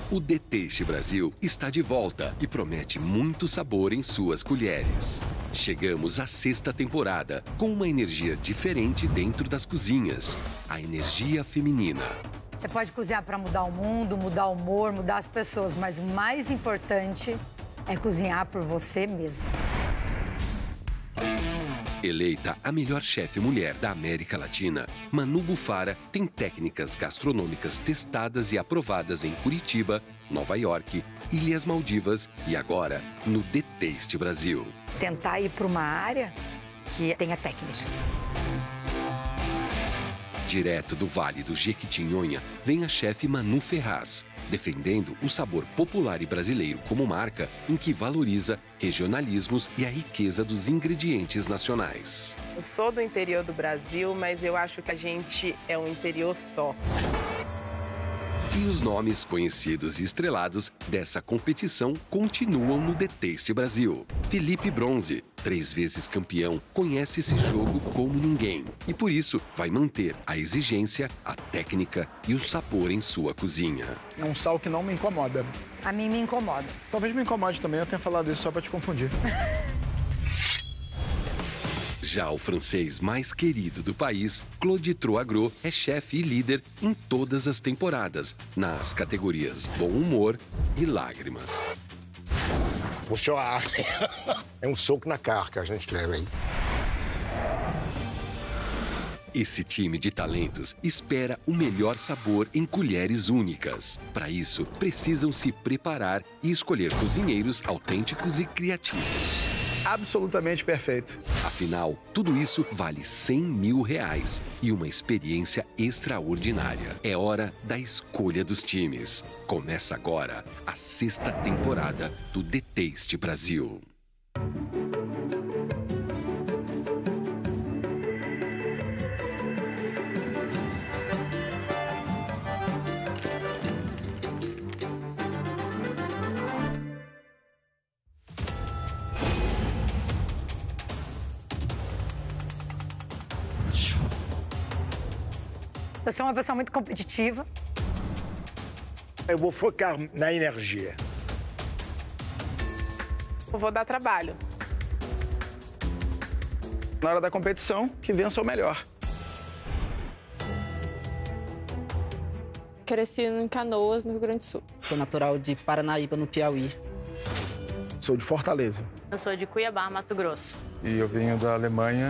O The Taste Brasil está de volta e promete muito sabor em suas colheres. Chegamos à sexta temporada, com uma energia diferente dentro das cozinhas. A energia feminina. Você pode cozinhar para mudar o mundo, mudar o humor, mudar as pessoas, mas o mais importante é cozinhar por você mesmo. Eleita a melhor chefe mulher da América Latina, Manu Bufara tem técnicas gastronômicas testadas e aprovadas em Curitiba, Nova York, Ilhas Maldivas e agora no The Taste Brasil. Tentar ir para uma área que tenha técnica. Direto do Vale do Jequitinhonha, vem a chefe Manu Ferraz, defendendo o sabor popular e brasileiro como marca em que valoriza regionalismos e a riqueza dos ingredientes nacionais. Eu sou do interior do Brasil, mas eu acho que a gente é um interior só. E os nomes conhecidos e estrelados dessa competição continuam no The Taste Brasil. Felipe Bronze, 3 vezes campeão, conhece esse jogo como ninguém. E por isso vai manter a exigência, a técnica e o sabor em sua cozinha. É um sal que não me incomoda. A mim me incomoda. Talvez me incomode também, eu tenho falado isso só pra te confundir. Já o francês mais querido do país, Claude Troagro, é chefe e líder em todas as temporadas, nas categorias Bom Humor e Lágrimas. Vou chorar. É um soco na cara que a gente leva aí. Esse time de talentos espera o melhor sabor em colheres únicas. Para isso, precisam se preparar e escolher cozinheiros autênticos e criativos. Absolutamente perfeito. Afinal, tudo isso vale R$100 mil e uma experiência extraordinária. É hora da escolha dos times. Começa agora a sexta temporada do The Taste Brasil. Eu sou uma pessoa muito competitiva. Eu vou focar na energia. Eu vou dar trabalho. Na hora da competição, que vença o melhor. Cresci em Canoas, no Rio Grande do Sul. Sou natural de Paranaíba, no Piauí. Sou de Fortaleza. Eu sou de Cuiabá, Mato Grosso. E eu venho da Alemanha.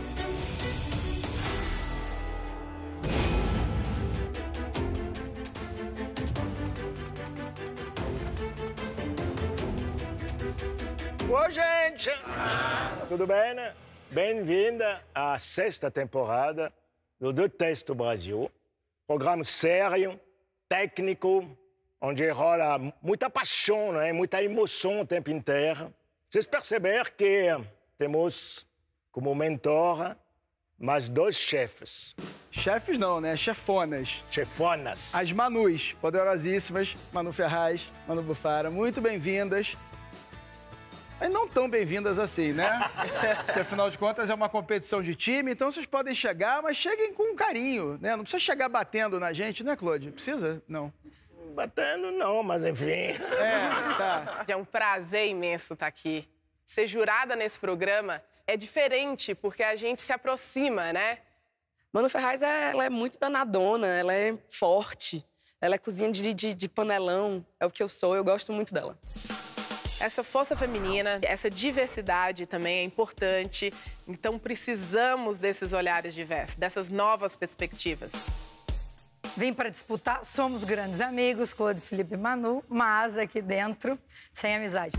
Oi, gente! Tudo bem, né? Bem-vinda à sexta temporada do The Taste Brasil. Programa sério, técnico, onde rola muita paixão, né? Muita emoção o tempo inteiro. Vocês perceberam que temos como mentor mais 2 chefes. Chefes não, né? Chefonas. Chefonas. As Manus, poderosíssimas. Manu Ferraz, Manu Bufara, muito bem-vindas. Mas não tão bem-vindas assim, né? Porque, afinal de contas, é uma competição de time, então vocês podem chegar, mas cheguem com carinho, né? Não precisa chegar batendo na gente, né, Claude? Precisa? Não. Batendo não, mas enfim. Tá. É um prazer imenso estar aqui. Ser jurada nesse programa é diferente, porque a gente se aproxima, né? Manu Ferraz, ela é muito danadona, ela é forte, ela é cozinha de panelão, é o que eu sou, eu gosto muito dela. Essa força feminina, essa diversidade também é importante. Então, precisamos desses olhares diversos, dessas novas perspectivas. Vim para disputar, somos grandes amigos, Claude, Felipe e Manu, mas aqui dentro, sem amizade.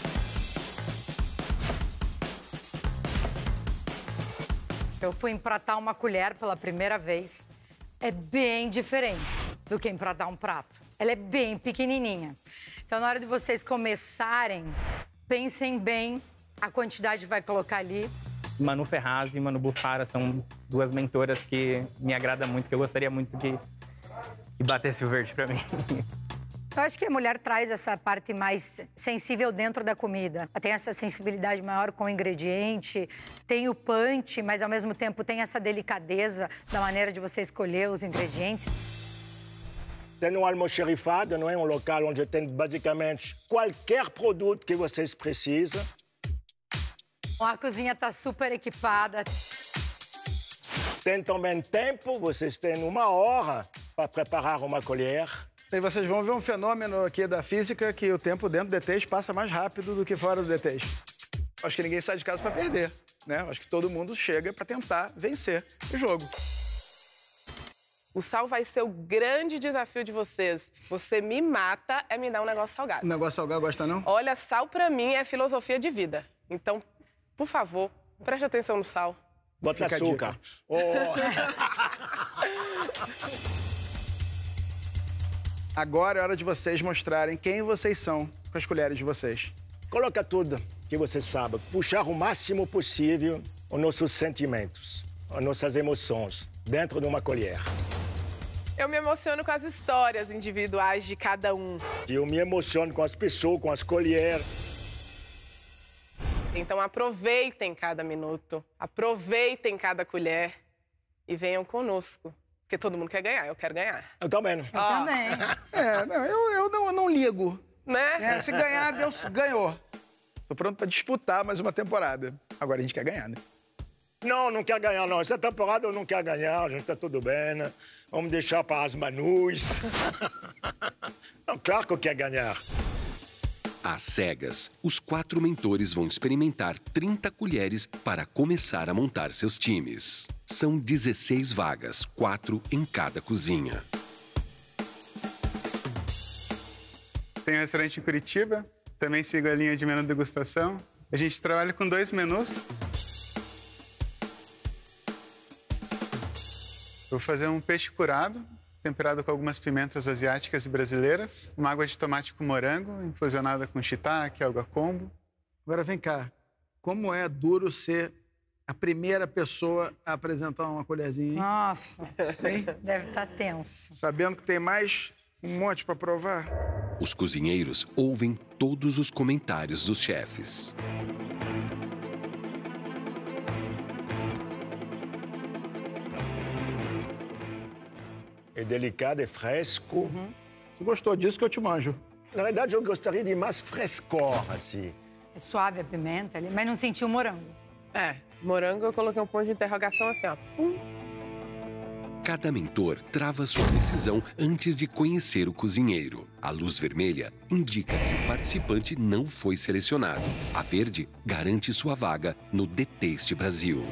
Eu fui empratar uma colher pela primeira vez. É bem diferente do que empratar um prato. Ela é bem pequenininha. Então, na hora de vocês começarem, pensem bem a quantidade que vai colocar ali. Manu Ferraz e Manu Bufara são 2 mentoras que me agradam muito, que eu gostaria muito que batesse o verde pra mim. Eu acho que a mulher traz essa parte mais sensível dentro da comida. Tem essa sensibilidade maior com o ingrediente, tem o punch, mas ao mesmo tempo tem essa delicadeza da maneira de você escolher os ingredientes. Tem um almoxerifado, não é? Um local onde tem basicamente qualquer produto que vocês precisam. A cozinha está super equipada. Tem também tempo, vocês têm 1 hora para preparar uma colher. E vocês vão ver um fenômeno aqui da física que o tempo dentro do DTs passa mais rápido do que fora do DTs. Acho que ninguém sai de casa para perder, né? Acho que todo mundo chega para tentar vencer o jogo. O sal vai ser o grande desafio de vocês. Você me mata é me dar um negócio salgado. O negócio salgado gosta não? Olha, sal pra mim é filosofia de vida. Então, por favor, preste atenção no sal. Bota açúcar. Oh. Agora é hora de vocês mostrarem quem vocês são com as colheres de vocês. Coloca tudo que você sabe. Puxar o máximo possível os nossos sentimentos, as nossas emoções dentro de uma colher. Eu me emociono com as histórias individuais de cada um. Eu me emociono com as pessoas, com as colheres. Então aproveitem cada minuto, aproveitem cada colher e venham conosco. Porque todo mundo quer ganhar, eu quero ganhar. Eu também. Eu também. Eu não ligo. Né? Se ganhar, Deus ganhou. Tô pronto para disputar mais uma temporada. Agora a gente quer ganhar, né? Não quer ganhar, não. Essa temporada eu não quero ganhar, a gente tá tudo bem, né? Vamos deixar para as Manus. Não, claro que eu quero ganhar. Às cegas, os 4 mentores vão experimentar 30 colheres para começar a montar seus times. São 16 vagas, 4 em cada cozinha. Tem um restaurante em Curitiba, também sigo a linha de menu degustação. A gente trabalha com 2 menus. Vou fazer um peixe curado, temperado com algumas pimentas asiáticas e brasileiras, uma água de tomate com morango, infusionada com shiitake, alga kombu. Agora vem cá, como é duro ser a primeira pessoa a apresentar uma colherzinha, hein? Nossa, Hein? deve estar tenso. Sabendo que tem mais um monte para provar. Os cozinheiros ouvem todos os comentários dos chefes. É delicado, é fresco. Você gostou disso que eu te manjo. Na verdade, eu gostaria de mais frescor, assim. É suave a pimenta ali, mas não sentiu o morango. Morango eu coloquei um ponto de interrogação assim, ó. Cada mentor trava sua decisão antes de conhecer o cozinheiro. A luz vermelha indica que o participante não foi selecionado. A verde garante sua vaga no The Taste Brasil.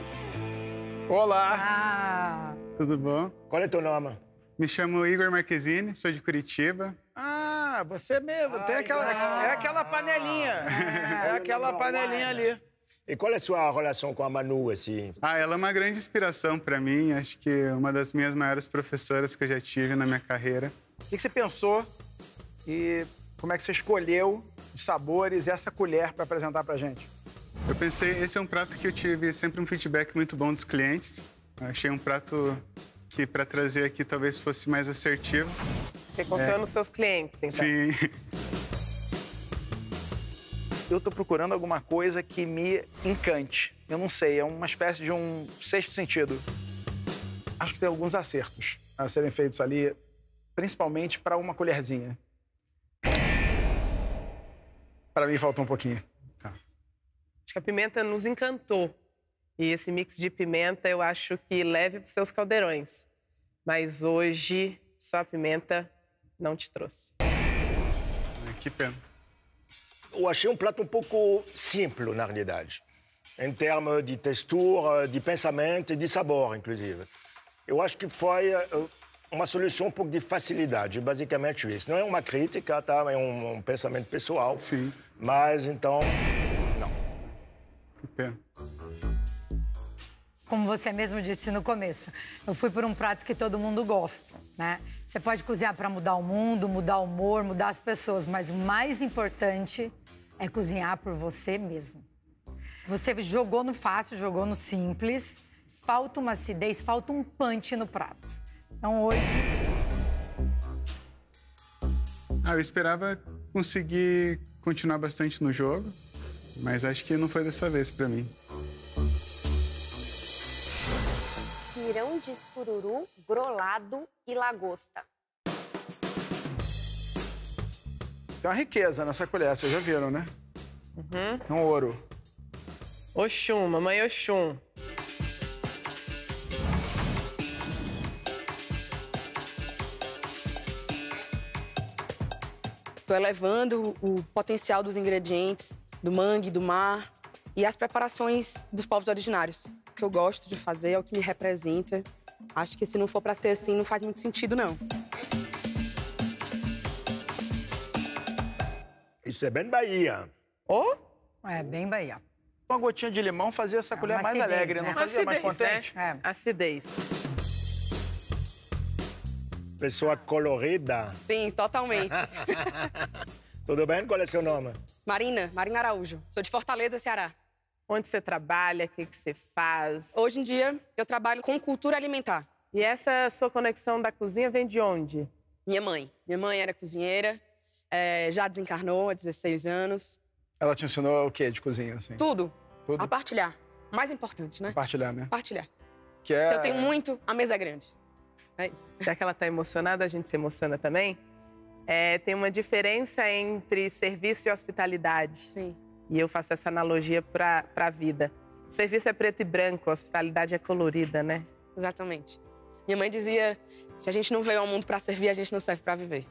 Olá! Tudo bom? Qual é teu nome? Me chamo Igor Marquezine, sou de Curitiba. Ah, você mesmo. Tem aquela panelinha. É aquela panelinha ali. E qual é a sua relação com a Manu, assim? Ela é uma grande inspiração para mim. Acho que uma das minhas maiores professoras que eu já tive na minha carreira. O que você pensou e como é que você escolheu os sabores e essa colher para apresentar pra gente? Eu pensei, esse é um prato que eu tive sempre um feedback muito bom dos clientes. Eu achei um prato que, para trazer aqui, talvez fosse mais assertivo. Você confiou nos seus clientes, então. Sim. Eu tô procurando alguma coisa que me encante. Eu não sei, é uma espécie de um sexto sentido. Acho que tem alguns acertos a serem feitos ali, principalmente para uma colherzinha. Para mim falta um pouquinho. Acho que a pimenta nos encantou. E esse mix de pimenta eu acho que leve para os seus caldeirões. Mas hoje, só a pimenta não te trouxe. Que pena. Eu achei um prato um pouco simples, na realidade. Em termos de textura, de pensamento e de sabor, inclusive. Eu acho que foi uma solução um pouco de facilidade, basicamente isso. Não é uma crítica, tá? É um pensamento pessoal. Sim. Mas, então, não. Que pena. Como você mesmo disse no começo, eu fui por um prato que todo mundo gosta, né? Você pode cozinhar para mudar o mundo, mudar o humor, mudar as pessoas, mas o mais importante é cozinhar por você mesmo. Você jogou no fácil, jogou no simples, falta uma acidez, falta um punch no prato. Então hoje... Eu esperava conseguir continuar bastante no jogo, mas acho que não foi dessa vez para mim. Pirão de sururu, grolado e lagosta. Tem uma riqueza nessa colher, vocês já viram, né? Uhum. É um ouro. Oxum, mamãe Oxum. Tô elevando o potencial dos ingredientes, do mangue, do mar e as preparações dos povos originários. O que eu gosto de fazer é o que me representa. Acho que se não for pra ser assim, não faz muito sentido, não. Isso é bem Bahia. Oh? É, bem Bahia. Uma gotinha de limão fazia essa colher mais acidez, alegre, né? não fazia mais contente? Né? Acidez. Pessoa colorida. Sim, totalmente. Tudo bem? Qual é seu nome? Marina Araújo. Sou de Fortaleza, Ceará. Onde você trabalha? O que você faz? Hoje em dia, eu trabalho com cultura alimentar. E essa sua conexão da cozinha vem de onde? Minha mãe. Minha mãe era cozinheira, já desencarnou há 16 anos. Ela te ensinou o quê de cozinha, assim? Tudo. Tudo? A partilhar. Mais importante, né? Compartilhar, né? Partilhar. Que é... Se eu tenho muito, a mesa é grande. É isso. Já que ela tá emocionada, a gente se emociona também. Tem uma diferença entre serviço e hospitalidade. Sim. E eu faço essa analogia para a vida. O serviço é preto e branco, a hospitalidade é colorida, né? Exatamente. Minha mãe dizia, se a gente não veio ao mundo para servir, a gente não serve para viver.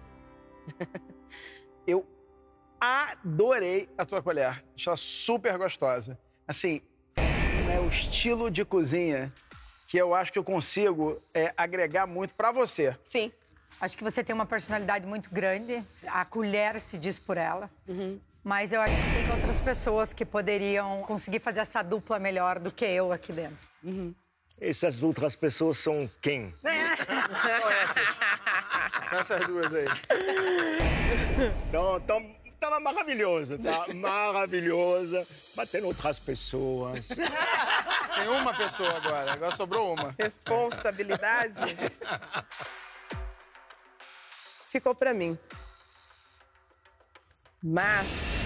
Eu adorei a tua colher. Achei ela super gostosa. Assim, é o estilo de cozinha que eu acho que eu consigo agregar muito pra você. Sim. Acho que você tem uma personalidade muito grande. A colher se diz por ela. Uhum. Mas eu acho que tem outras pessoas que poderiam conseguir fazer essa dupla melhor do que eu aqui dentro. Uhum. Essas outras pessoas são quem? São essas. São essas duas aí. Então, tava maravilhoso, tá? Maravilhosa. Mas tem outras pessoas. Tem uma pessoa agora sobrou uma. Responsabilidade. Ficou pra mim. Mas...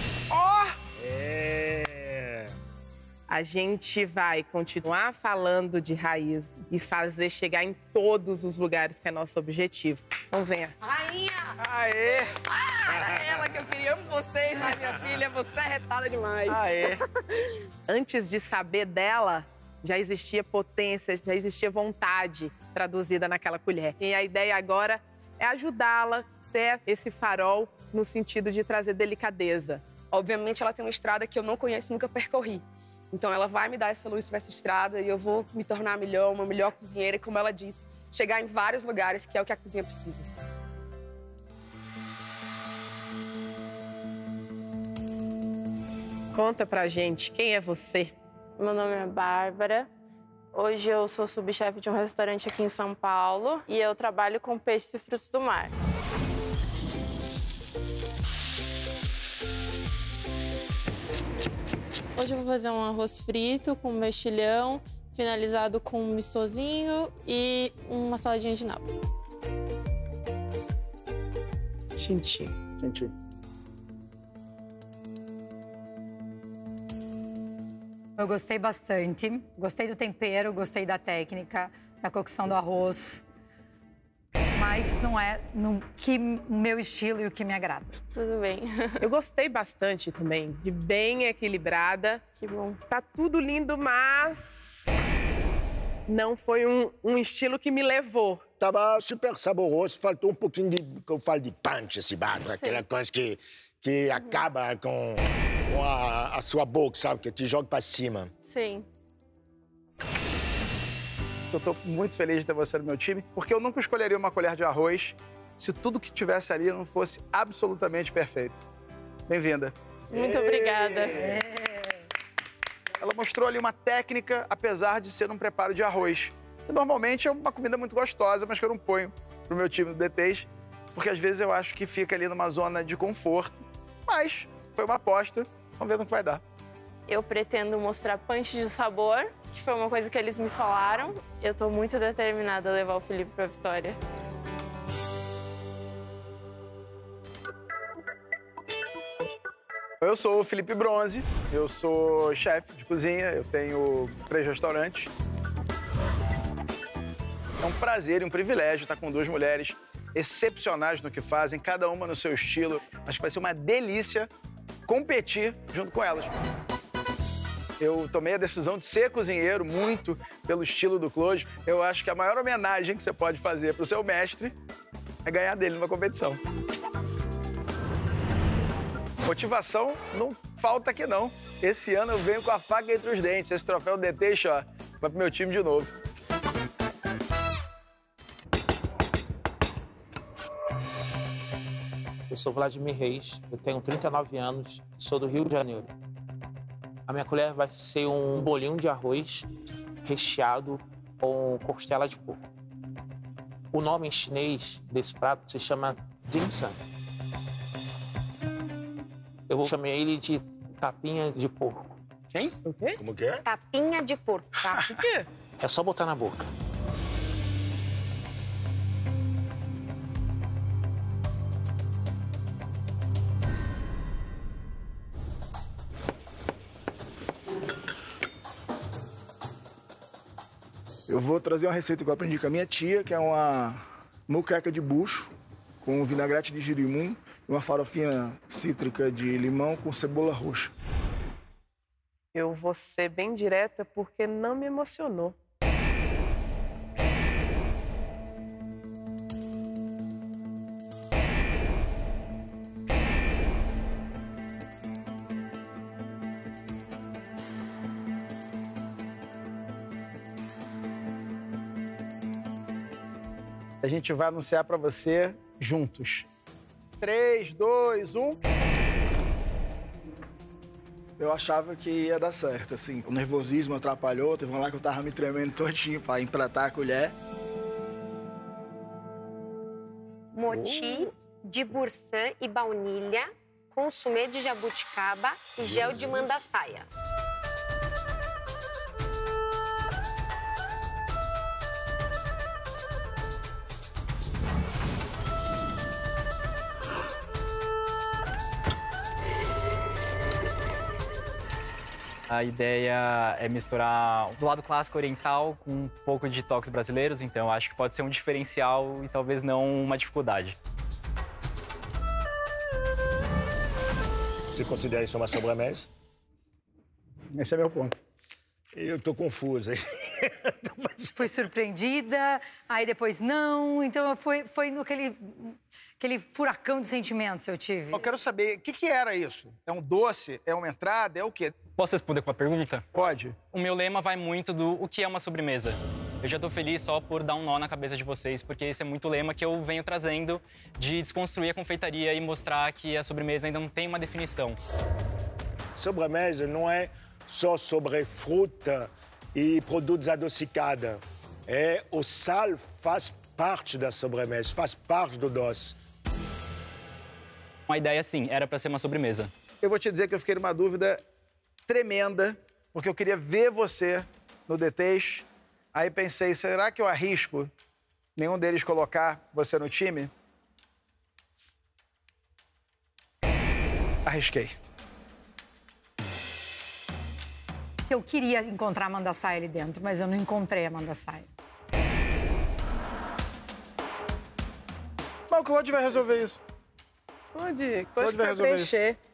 A gente vai continuar falando de raiz e fazer chegar em todos os lugares que é nosso objetivo. Então venha. Rainha! Aê! Era ela que eu queria. Amo vocês, mas minha filha, você é retada demais. Aê! Antes de saber dela, já existia potência, já existia vontade traduzida naquela colher. E a ideia agora é ajudá-la, ser esse farol no sentido de trazer delicadeza. Obviamente, ela tem uma estrada que eu não conheço, nunca percorri. Então, ela vai me dar essa luz para essa estrada e eu vou me tornar melhor, uma melhor cozinheira e, como ela disse, chegar em vários lugares, que é o que a cozinha precisa. Conta pra gente, quem é você? Meu nome é Bárbara. Hoje eu sou subchefe de um restaurante aqui em São Paulo e eu trabalho com peixes e frutos do mar. Hoje eu vou fazer um arroz frito com mexilhão, finalizado com um missozinho e uma saladinha de nabo. Tintim. Tintim. Eu gostei bastante. Gostei do tempero, gostei da técnica, da cocção do arroz. Mas não é no que meu estilo e o que me agrada. Tudo bem. Eu gostei bastante também, de bem equilibrada. Que bom. Tá tudo lindo, mas não foi um estilo que me levou. Tava super saboroso, faltou um pouquinho de, que eu falo de punch, esse barco, aquela coisa que acaba com a sua boca, sabe? Que te joga pra cima. Sim. Eu tô muito feliz de ter você no meu time, porque eu nunca escolheria uma colher de arroz se tudo que tivesse ali não fosse absolutamente perfeito. Bem-vinda. Muito obrigada. Ela mostrou ali uma técnica, apesar de ser um preparo de arroz. E normalmente é uma comida muito gostosa, mas que eu não ponho pro meu time do DTs, porque às vezes eu acho que fica ali numa zona de conforto. Mas foi uma aposta, vamos ver no que vai dar. Eu pretendo mostrar punch de sabor, que foi uma coisa que eles me falaram. Eu tô muito determinada a levar o Felipe pra vitória. Eu sou o Felipe Bronze, eu sou chefe de cozinha, eu tenho 3 restaurantes. É um prazer e um privilégio estar com 2 mulheres excepcionais no que fazem, cada uma no seu estilo. Acho que vai ser uma delícia competir junto com elas. Eu tomei a decisão de ser cozinheiro, muito pelo estilo do Claude. Eu acho que a maior homenagem que você pode fazer para o seu mestre é ganhar dele numa competição. Motivação não falta aqui, não. Esse ano eu venho com a faca entre os dentes. Esse troféu DT, ó, vai pro meu time de novo. Eu sou Vladimir Reis, eu tenho 39 anos, sou do Rio de Janeiro. A minha colher vai ser um bolinho de arroz recheado com costela de porco. O nome em chinês desse prato se chama dim sum. Eu chamei ele de tapinha de porco. Quem? O quê? Como que é? Tapinha de porco. Tá, por quê? É só botar na boca. Eu vou trazer uma receita que eu aprendi com a minha tia, que é uma moqueca de bucho com vinagrete de girimum e uma farofinha cítrica de limão com cebola roxa. Eu vou ser bem direta porque não me emocionou. A gente vai anunciar para você juntos. 3, 2, 1. Eu achava que ia dar certo, assim. O nervosismo atrapalhou, teve uma lá que eu tava me tremendo todinho pra empratar a colher. Moti de bursã e baunilha, consumê de jabuticaba e gel de mandaçaia. A ideia é misturar o lado clássico oriental com um pouco de toques brasileiros, então acho que pode ser um diferencial e talvez não uma dificuldade. Você considera isso uma sobremesa? Esse é meu ponto. Eu tô confusa. Fui surpreendida, aí depois não. Então foi no aquele furacão de sentimentos eu tive. Eu quero saber, o que era isso? É um doce? É uma entrada? É o quê? Posso responder com uma pergunta? Pode. O meu lema vai muito do o que é uma sobremesa. Eu já tô feliz só por dar um nó na cabeça de vocês, porque esse é muito o lema que eu venho trazendo de desconstruir a confeitaria e mostrar que a sobremesa ainda não tem uma definição. Sobremesa não é só sobre fruta e produtos adocicados. O sal faz parte da sobremesa, faz parte do doce. A ideia, sim, era para ser uma sobremesa. Eu vou te dizer que eu fiquei numa dúvida tremenda, porque eu queria ver você no The Taste. Aí pensei, será que eu arrisco nenhum deles colocar você no time? Arrisquei. Eu queria encontrar a mandaçaia ali dentro, mas eu não encontrei a mandaçaia. Mas o Claude vai resolver isso. Claude vai resolver preencher. isso.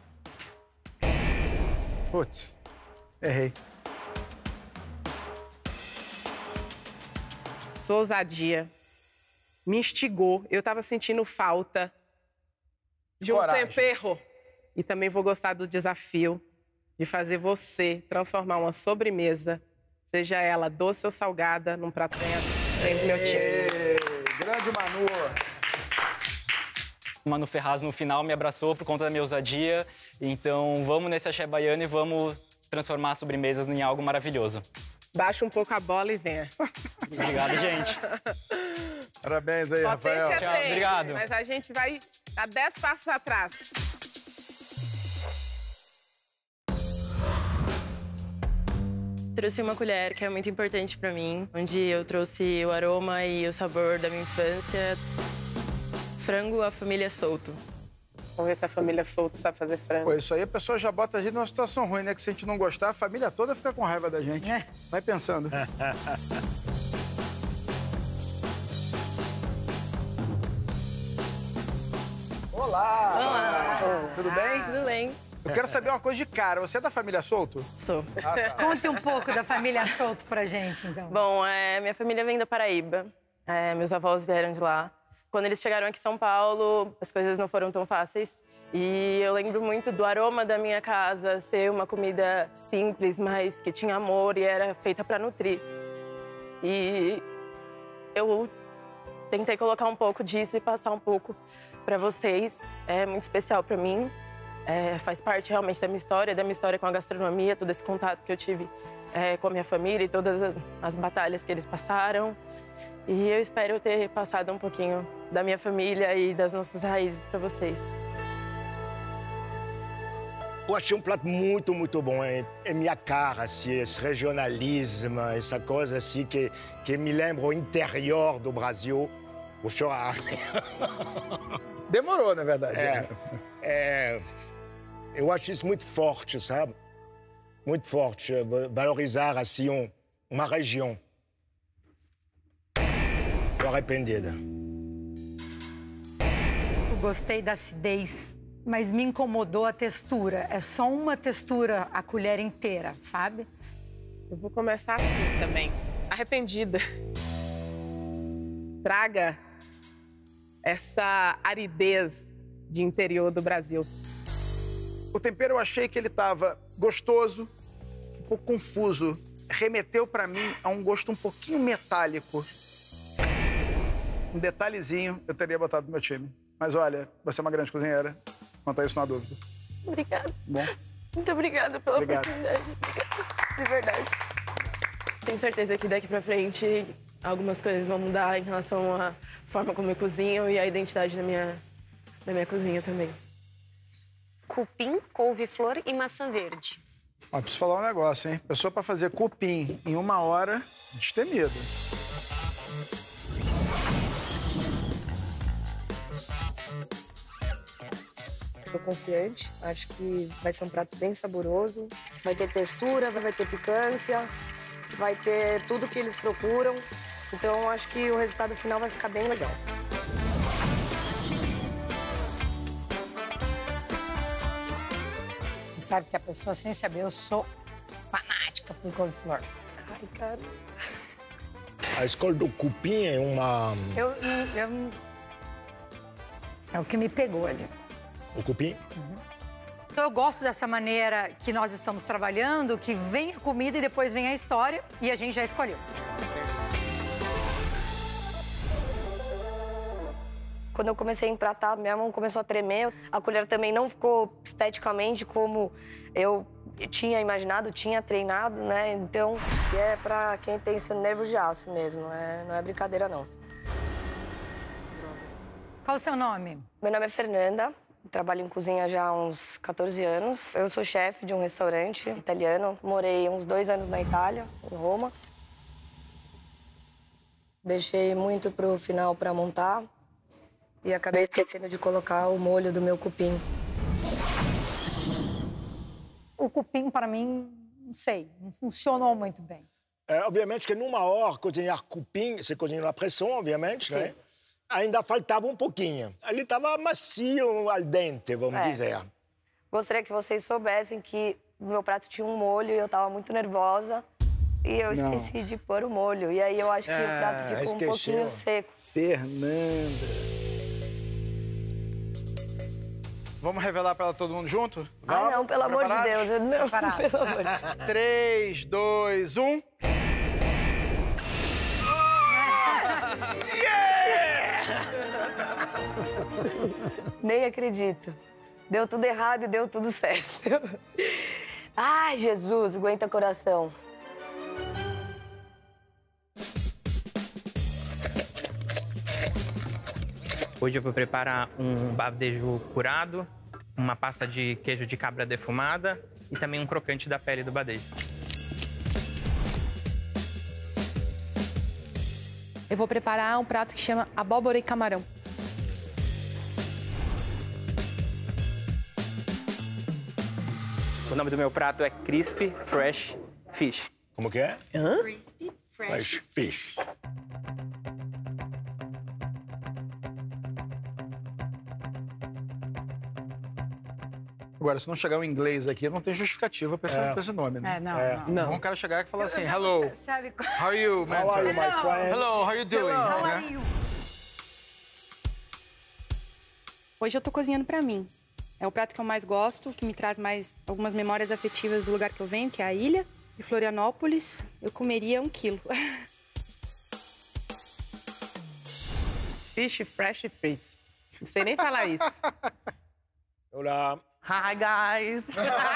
Putz, errei. Sua ousadia me instigou. Eu tava sentindo falta de um coragem. tempero. E também vou gostar do desafio de fazer você transformar uma sobremesa, seja ela doce ou salgada, num prato bem do meu time. Grande Manu. Manu Ferraz, no final, me abraçou por conta da minha ousadia. Então, vamos nesse axé baiano e vamos transformar as sobremesas em algo maravilhoso. Baixa um pouco a bola e venha. Obrigado, gente. Parabéns aí, Rafael. Potência Tchau, tem, obrigado. mas a gente vai dar 10 passos atrás. Trouxe uma colher que é muito importante para mim, onde eu trouxe o aroma e o sabor da minha infância. Frango à família Souto. Vamos ver se a família Souto sabe fazer frango. Pô, isso aí a pessoa já bota a gente numa situação ruim, né? Que se a gente não gostar, a família toda fica com raiva da gente. Vai pensando. Olá! Olá! Tudo bem? Tudo bem. Eu quero saber uma coisa de cara. Você é da família Souto? Sou. Ah, tá. Conte um pouco da família Souto pra gente, então. Bom, minha família vem da Paraíba. Meus avós vieram de lá. Quando eles chegaram aqui em São Paulo, as coisas não foram tão fáceis. E eu lembro muito do aroma da minha casa ser uma comida simples, mas que tinha amor e era feita para nutrir. E eu tentei colocar um pouco disso e passar um pouco para vocês. É muito especial para mim. Faz parte realmente da minha história com a gastronomia, todo esse contato que eu tive com a minha família e todas as batalhas que eles passaram. E eu espero ter passado um pouquinho da minha família e das nossas raízes para vocês. Eu achei um prato muito, muito bom. É minha cara, assim, esse regionalismo, essa coisa assim que me lembra o interior do Brasil. Vou chorar. Demorou, na verdade. Eu acho isso muito forte, sabe? Muito forte. Valorizar, assim, uma região. Tô arrependida. Eu gostei da acidez, mas me incomodou a textura. É só uma textura, a colher inteira, sabe? Eu vou começar assim também. Arrependida. Traga essa aridez de interior do Brasil. O tempero eu achei que ele estava gostoso, um pouco confuso. Remeteu para mim a um gosto um pouquinho metálico. Um detalhezinho eu teria botado no meu time. Mas olha, você é uma grande cozinheira. Quanto a isso, não há dúvida. Obrigada. Bom. Muito obrigada pela oportunidade. De verdade. Tenho certeza que daqui pra frente algumas coisas vão mudar em relação à forma como eu cozinho e a identidade da minha cozinha também. Cupim, couve-flor e maçã verde. Ó, preciso falar um negócio, hein? Pessoa para fazer cupim em 1 hora, destemida. Tô confiante, acho que vai ser um prato bem saboroso. Vai ter textura, vai ter picância, vai ter tudo que eles procuram. Então, acho que o resultado final vai ficar bem legal. Sabe que a pessoa, sem saber, eu sou fanática por couve-flor. Ai, cara. A escolha do cupim é uma... É o que me pegou ali. O cupim? Então, eu gosto dessa maneira que nós estamos trabalhando, que vem a comida e depois vem a história, e a gente já escolheu. Quando eu comecei a empratar, minha mão começou a tremer. A colher também não ficou esteticamente como eu tinha imaginado, tinha treinado, né? Então, que é pra quem tem esse nervo de aço mesmo, não é brincadeira, não. Qual o seu nome? Meu nome é Fernanda, trabalho em cozinha já há uns 14 anos. Eu sou chefe de um restaurante italiano, morei uns 2 anos na Itália, em Roma. Deixei muito pro final pra montar. E acabei esquecendo de colocar o molho do meu cupim. O cupim, para mim, não sei, não funcionou muito bem. Obviamente que numa hora, cozinhar cupim, você cozinha na pressão, obviamente, né? Ainda faltava um pouquinho. Ele estava macio, al dente, vamos dizer. Gostaria que vocês soubessem que o meu prato tinha um molho e eu estava muito nervosa. E eu esqueci de pôr o molho. E aí eu acho que o prato ficou um pouquinho seco. Fernanda. Vamos revelar para ela todo mundo junto? Ah, não, pelo amor de Deus. Não, pelo amor de Deus. 3, 2, 1. Nem acredito. Deu tudo errado e deu tudo certo. Ai, Jesus, aguenta coração. Hoje eu vou preparar um bavejo curado, uma pasta de queijo de cabra defumada e também um crocante da pele do badejo. Eu vou preparar um prato que chama abóbora e camarão. O nome do meu prato é Crispy Fresh Fish. Como que é? Crispy Fresh Fish. Agora, se não chegar um inglês aqui, não tem justificativa pra esse nome, né? Não. Bom o cara chegar e falar assim, hello, Sabe qual... how are you, man? How are you, my friend? Hello, how are you doing? How Né? are you? Hoje eu tô cozinhando pra mim. É o prato que eu mais gosto, que me traz mais algumas memórias afetivas do lugar que eu venho, que é a ilha de Florianópolis. Eu comeria 1 quilo. Fish fresh fish. Não sei nem falar isso. Olá. Hi, guys!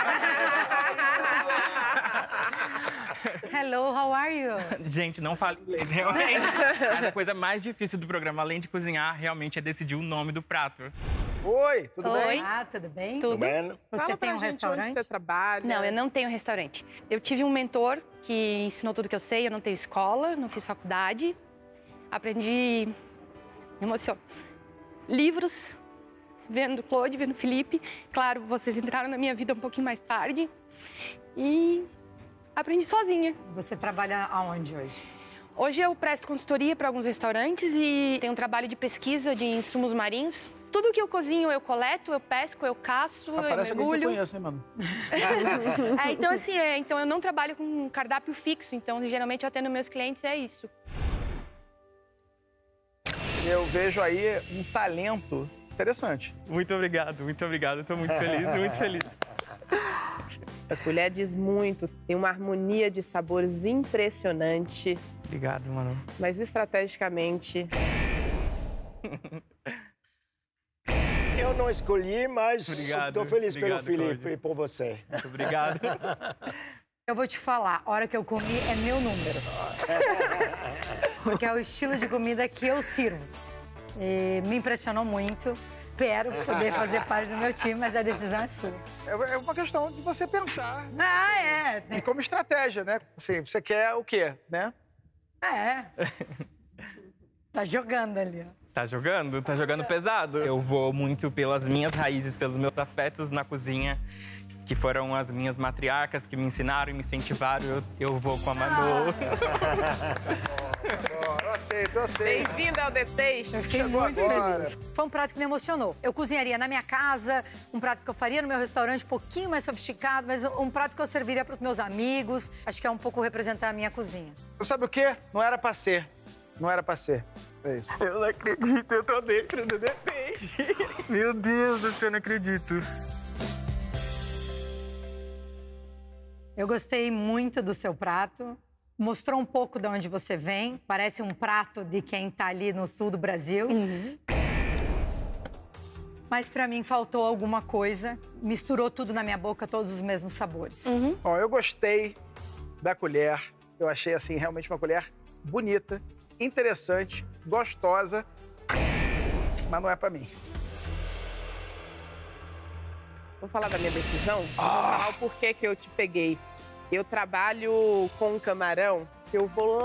Hello, how are you? Gente, não falo inglês, realmente. Mas a coisa mais difícil do programa, além de cozinhar, realmente é decidir o nome do prato. Oi, tudo bem? Ah, tudo bem? Tudo bem? Você Fala tem pra um gente restaurante? onde você trabalha? Não, eu não tenho restaurante. Eu tive um mentor que ensinou tudo que eu sei. Eu não tenho escola, não fiz faculdade. Aprendi... Me emociona. Livros, vendo Claude, vendo Felipe. Claro, vocês entraram na minha vida um pouquinho mais tarde. E aprendi sozinha. Você trabalha aonde hoje? Hoje eu presto consultoria para alguns restaurantes e tenho um trabalho de pesquisa de insumos marinhos. Tudo que eu cozinho, eu coleto, eu pesco, eu caço, eu Parece alguém que eu mergulho. conheço, hein, mano? Então, assim, então eu não trabalho com um cardápio fixo. Então, geralmente, eu atendo meus clientes, é isso. Eu vejo aí um talento interessante. Muito obrigado, muito obrigado. Estou muito feliz, muito feliz. A colher diz muito, tem uma harmonia de sabores impressionante. Obrigado, mano. Mas estrategicamente... Eu não escolhi, mas estou feliz pelo Felipe Cláudio. e por você. Muito obrigado. Eu vou te falar, a hora que eu comi é meu número. Porque é o estilo de comida que eu sirvo. E me impressionou muito. Espero poder fazer parte do meu time, mas a decisão é sua. É uma questão de você pensar. Ah, é. E como estratégia, né? Assim, você quer o quê, né? É. Tá jogando ali, ó. Tá jogando pesado. Eu vou muito pelas minhas raízes, pelos meus afetos na cozinha, que foram as minhas matriarcas que me ensinaram e me incentivaram. Eu vou com a Manu. Eu aceito. Bem-vindo ao The Taste. Eu fiquei muito feliz. Foi um prato que me emocionou. Eu cozinharia na minha casa, um prato que eu faria no meu restaurante, um pouquinho mais sofisticado, mas um prato que eu serviria para os meus amigos. Acho que é um pouco representar a minha cozinha. Sabe o quê? Não era pra ser. Não era pra ser. É isso. Eu não acredito, eu tô dentro do The Taste. Meu Deus do céu, eu não acredito. Eu gostei muito do seu prato. Mostrou um pouco de onde você vem. Parece um prato de quem tá ali no sul do Brasil. Mas pra mim faltou alguma coisa. Misturou tudo na minha boca, todos os mesmos sabores. Ó, eu gostei da colher. Eu achei, assim, realmente uma colher bonita, interessante, gostosa, mas não é pra mim. Vou falar da minha decisão? Vou falar o porquê que eu te peguei. Eu trabalho com camarão, que eu vou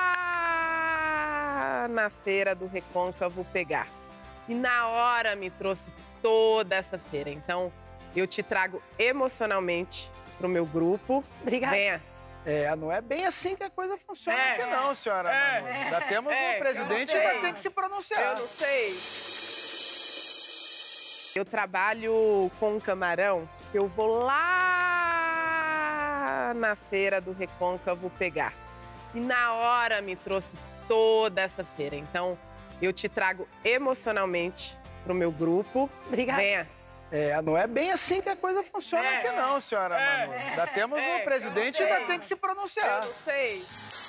lá na feira do Recôncavo pegar. E na hora me trouxe toda essa feira. Então, eu te trago emocionalmente pro meu grupo. Obrigada. Venha. Não é bem assim que a coisa funciona aqui não, senhora Manu. Ainda temos um presidente e ainda tem que se pronunciar. Eu não sei. Eu trabalho com camarão, que eu vou lá na feira do Recôncavo pegar. E na hora me trouxe toda essa feira. Então, eu te trago emocionalmente pro meu grupo. Obrigada. Venha. Não é bem assim que a coisa funciona aqui não, senhora Manu. Ainda temos um presidente e ainda tem que se pronunciar. Eu não sei.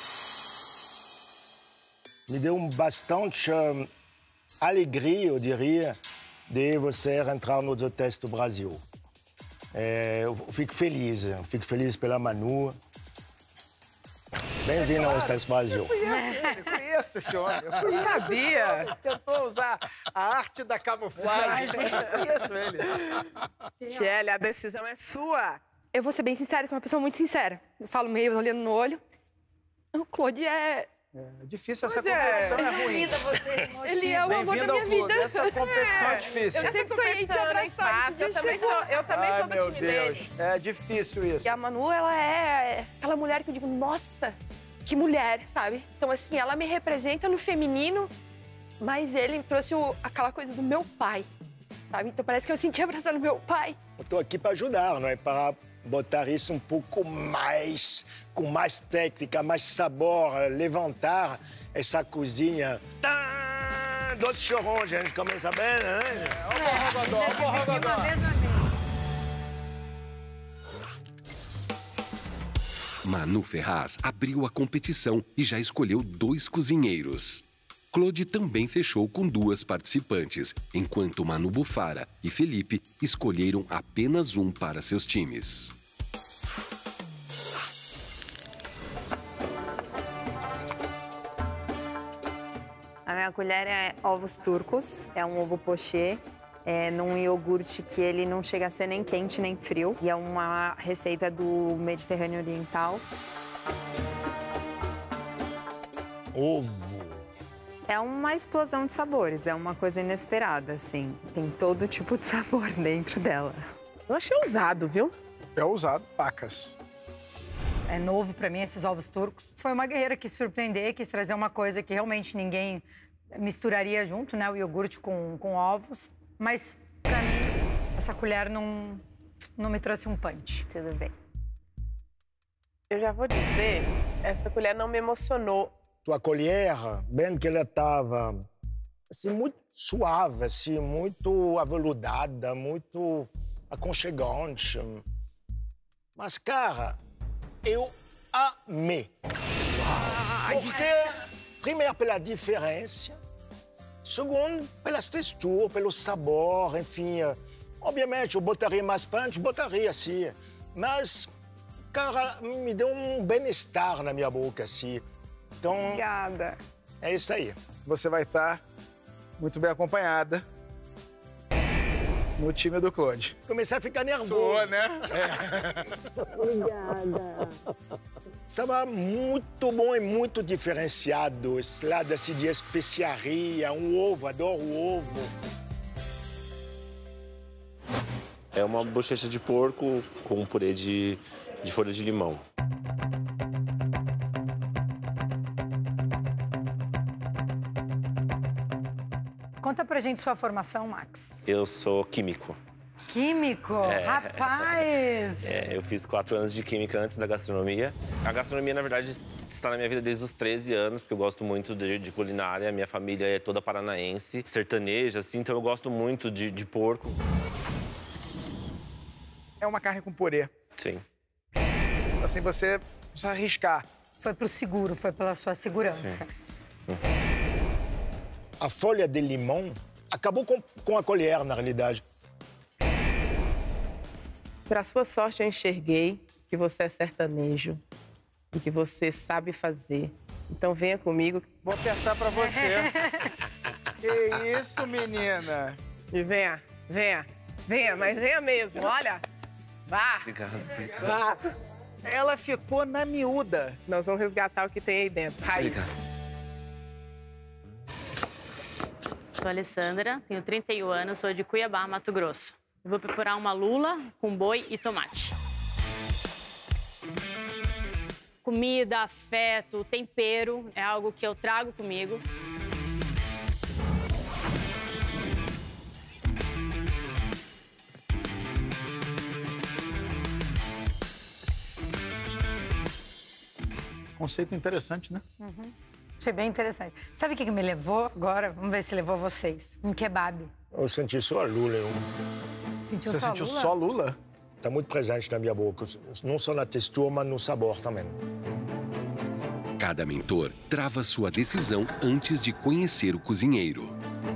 Me deu bastante alegria, eu diria, de você entrar no The Taste do Brasil. Eu fico feliz pela Manu. Bem-vindo ao Taste Brasil. Eu conheço esse homem. Eu sabia. Ele tentou usar a arte da camuflagem. Eu conheço ele. Tiele, a decisão é sua. Eu vou ser bem sincera, sou uma pessoa muito sincera. Eu falo meio olhando no olho. O Claude é difícil essa competição, é ruim. Ele é o amor da minha vida. Essa competição é difícil. Eu sempre sonhei te abraçar. Eu também sou do meu time dele. Deus, é difícil isso. E a Manu, ela é aquela mulher que eu digo, nossa, que mulher, sabe? Então, assim, ela me representa no feminino, mas ele trouxe aquela coisa do meu pai. sabe? Então parece que eu senti abraçando meu pai. Eu tô aqui para ajudar, não é? Para botar isso um pouco mais, com mais técnica, mais sabor, levantar essa cozinha. Doce chorron, gente, começa bem, né? Manu Ferraz abriu a competição e já escolheu 2 cozinheiros. Claude também fechou com 2 participantes, enquanto Manu Bufara e Felipe escolheram apenas um para seus times. A minha colher é ovos turcos, é um ovo pochê, num iogurte que ele não chega a ser nem quente nem frio. E é uma receita do Mediterrâneo Oriental. Ovo. É uma explosão de sabores, é uma coisa inesperada, assim. Tem todo tipo de sabor dentro dela. Eu achei ousado, viu? É ousado, pacas. É novo pra mim esses ovos turcos. Foi uma guerreira que surpreender, quis trazer uma coisa que realmente ninguém misturaria junto, né? O iogurte com ovos. Mas, pra mim, essa colher não me trouxe um punch. Tudo bem. Eu já vou dizer, essa colher não me emocionou. Tua colher, bem que ela estava assim, muito suave, assim, muito aveludada, muito aconchegante. Mas, cara, eu amei. Porque, primeiro, pela diferença. Segundo, pelas texturas, pelo sabor, enfim. Obviamente, eu botaria mais punch, botaria, assim. Mas, cara, me deu um bem-estar na minha boca, assim. Então, obrigada. É isso aí. Você vai estar muito bem acompanhada no time do Claude. Comecei a ficar nervoso. Soa, né? Obrigada. Estava muito bom e muito diferenciado. Esse lado assim, de especiaria, um ovo, adoro o ovo. É uma bochecha de porco com um purê de folha de limão. Conta pra gente sua formação, Max. Eu sou químico. Químico? Rapaz! Eu fiz 4 anos de química antes da gastronomia. A gastronomia, na verdade, está na minha vida desde os 13 anos, porque eu gosto muito de culinária. Minha família é toda paranaense, sertaneja, assim, então eu gosto muito de porco. É uma carne com purê. Sim. Assim, você precisa arriscar. Foi pro seguro, foi pela sua segurança. Sim. A folha de limão acabou com a colher, na realidade. Para sua sorte, eu enxerguei que você é sertanejo e que você sabe fazer. Então venha comigo. Vou apertar para você. Que isso, menina? E venha, mas venha mesmo, olha. Vá. Obrigado. Vá. Ela ficou na miúda. Nós vamos resgatar o que tem aí dentro. Raiz. Obrigado. Sou Alessandra, tenho 31 anos, sou de Cuiabá, Mato Grosso. Eu vou preparar uma lula com boi e tomate. Comida, afeto, tempero é algo que eu trago comigo. Conceito interessante, né? Achei bem interessante. Sabe o que me levou agora? Vamos ver se levou vocês. Um kebab. Eu senti só a lula. Você sentiu só lula? Está muito presente na minha boca, não só na textura, mas no sabor também. Cada mentor trava sua decisão antes de conhecer o cozinheiro.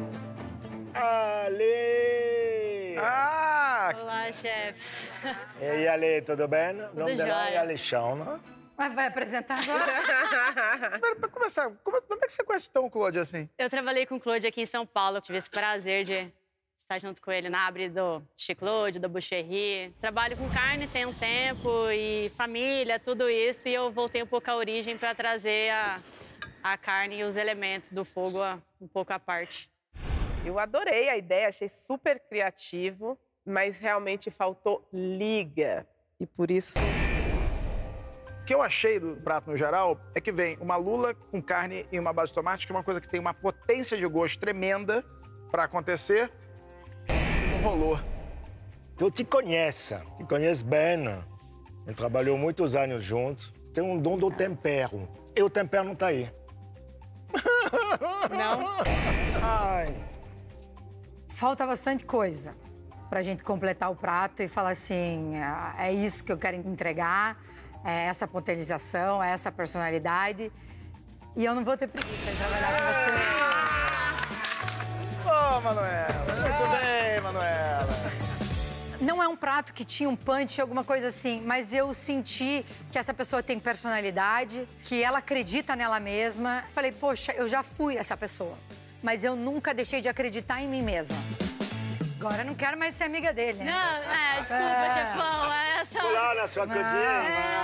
Ale! Olá, chefes. E aí, Ale, tudo bem? O nome dela é Alexandra. Mas vai apresentar agora? Para começar, onde é que você conhece tão o Claude assim? Eu trabalhei com o Claude aqui em São Paulo. Tive esse prazer de estar junto com ele na abre do Chiclaude, da Boucherie. Trabalho com carne tem um tempo e família, tudo isso. E eu voltei um pouco à origem para trazer a carne e os elementos do fogo um pouco à parte. Eu adorei a ideia, achei super criativo, mas realmente faltou liga. E por isso... O que eu achei do prato no geral é que vem uma lula com carne e uma base de tomate, que é uma coisa que tem uma potência de gosto tremenda para acontecer. rolou. Eu te conheço bem. A gente trabalhou muitos anos juntos. Tem um dom do tempero. E o tempero não tá aí. Não? Ai. Falta bastante coisa pra gente completar o prato e falar assim, é isso que eu quero entregar, é essa potencialização, é essa personalidade. E eu não vou ter preguiça de trabalhar com você. Ô, Manuela. Muito bem, Manuela. Não é um prato que tinha um punch, alguma coisa assim, mas eu senti que essa pessoa tem personalidade, que ela acredita nela mesma. Falei, poxa, eu já fui essa pessoa, mas eu nunca deixei de acreditar em mim mesma. Agora eu não quero mais ser amiga dele, né? Não, desculpa, chefão, é essa... Vou lá na sua cozinha.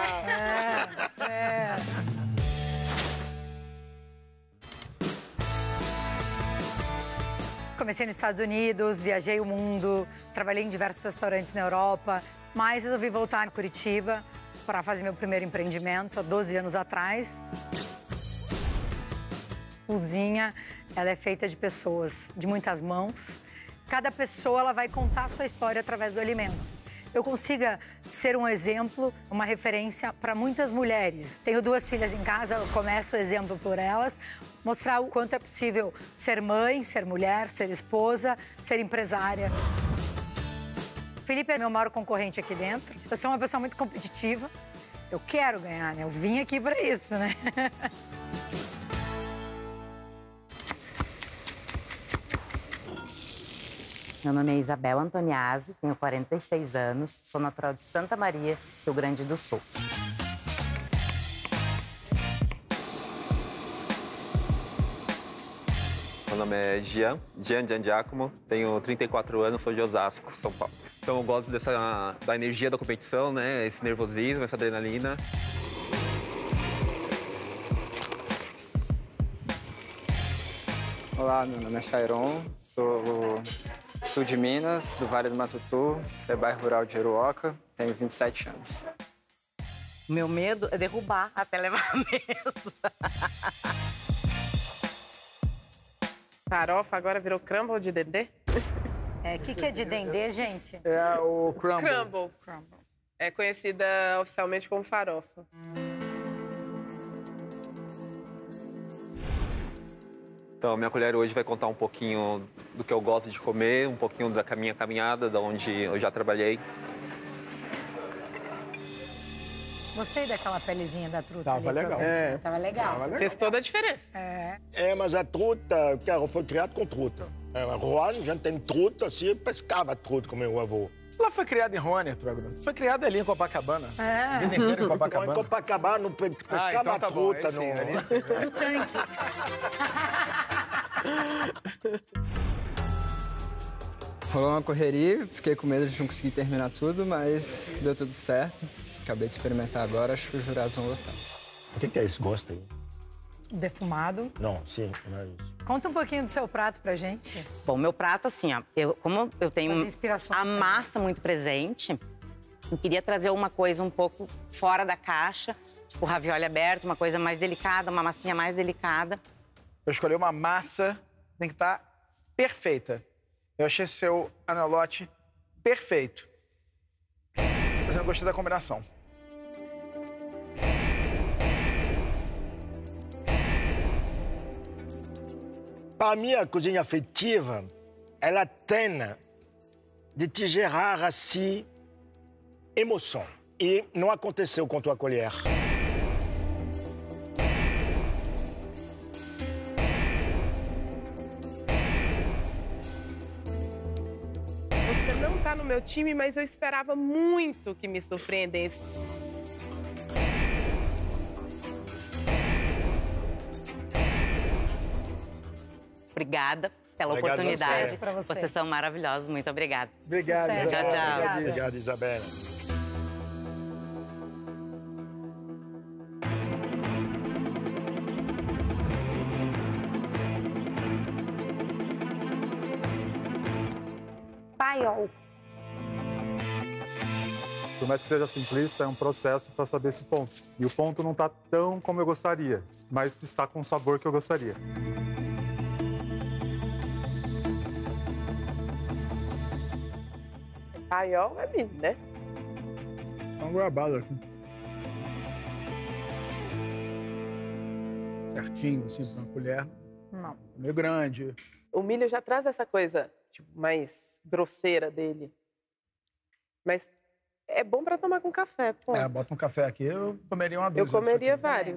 Comecei nos Estados Unidos, viajei o mundo, trabalhei em diversos restaurantes na Europa, mas resolvi voltar em Curitiba para fazer meu primeiro empreendimento há 12 anos atrás. Cozinha, ela é feita de pessoas, de muitas mãos. Cada pessoa ela vai contar a sua história através do alimento. Eu consiga ser um exemplo, uma referência para muitas mulheres. Tenho 2 filhas em casa, eu começo o exemplo por elas, mostrar o quanto é possível ser mãe, ser mulher, ser esposa, ser empresária. O Felipe é meu maior concorrente aqui dentro. Eu sou uma pessoa muito competitiva. Eu quero ganhar, né? Eu vim aqui para isso, né? Meu nome é Isabel Antoniazzi, tenho 46 anos, sou natural de Santa Maria, Rio Grande do Sul. Meu nome é Gian Giacomo, tenho 34 anos, sou de Osasco, São Paulo. Então eu gosto da energia da competição, né? Esse nervosismo, essa adrenalina. Olá, meu nome é Chairon, sou sul de Minas, do Vale do Matutu, é bairro rural de Jeruoca, tenho 27 anos. Meu medo é derrubar até levar a mesa. Farofa agora virou crumble de dendê? O que é de dendê, gente? É o crumble. Crumble. É conhecida oficialmente como farofa. Então, minha colher hoje vai contar um pouquinho do que eu gosto de comer, um pouquinho da minha caminhada, da onde eu já trabalhei. Gostei daquela pelezinha da truta. Tava ali, legal. Tava legal. Fez toda a diferença. Mas a truta, cara, foi criado com truta. Roane já tem truta, assim, pescava truta com meu avô. Ela foi criada em Rony, Troglio. Foi criada ali em Copacabana. A vida inteira em Copacabana. Em Copacabana, não pescava então tá truta. Bom, No tanque. Rolou uma correria, fiquei com medo de não conseguir terminar tudo, mas deu tudo certo. Acabei de experimentar agora, acho que os jurados vão gostar. O que é isso? Gosta aí? Defumado. Não, sim, não é isso. Conta um pouquinho do seu prato pra gente. Bom, meu prato, assim, ó, como eu tenho As inspirações a também. massa muito presente, eu queria trazer uma coisa um pouco fora da caixa, tipo ravioli aberto, uma coisa mais delicada, uma massinha mais delicada. Eu escolhi uma massa, tem que estar perfeita. Eu achei seu anelote perfeito. Mas eu não gostei da combinação. Para mim, a cozinha afetiva, ela tem de te gerar, assim, emoção. E não aconteceu com tua colher. Você não tá no meu time, mas eu esperava muito que me surpreendesse. Obrigada pela Obrigado oportunidade. você. Pra você. Vocês são maravilhosos. Muito obrigada. Obrigado, Sucesso. Tchau, tchau. Obrigada. Obrigado, Isabela. Paiol. Por mais que seja simplista, é um processo para saber esse ponto. E o ponto não está tão como eu gostaria, mas está com o sabor que eu gostaria. Paiol é milho, né? Uma goiabada aqui. Certinho, assim, pra uma colher. Não. Meio grande. O milho já traz essa coisa, tipo, mais grosseira dele. Mas é bom pra tomar com café, pô. Bota um café aqui, eu comeria uma dúzia. Eu comeria vários.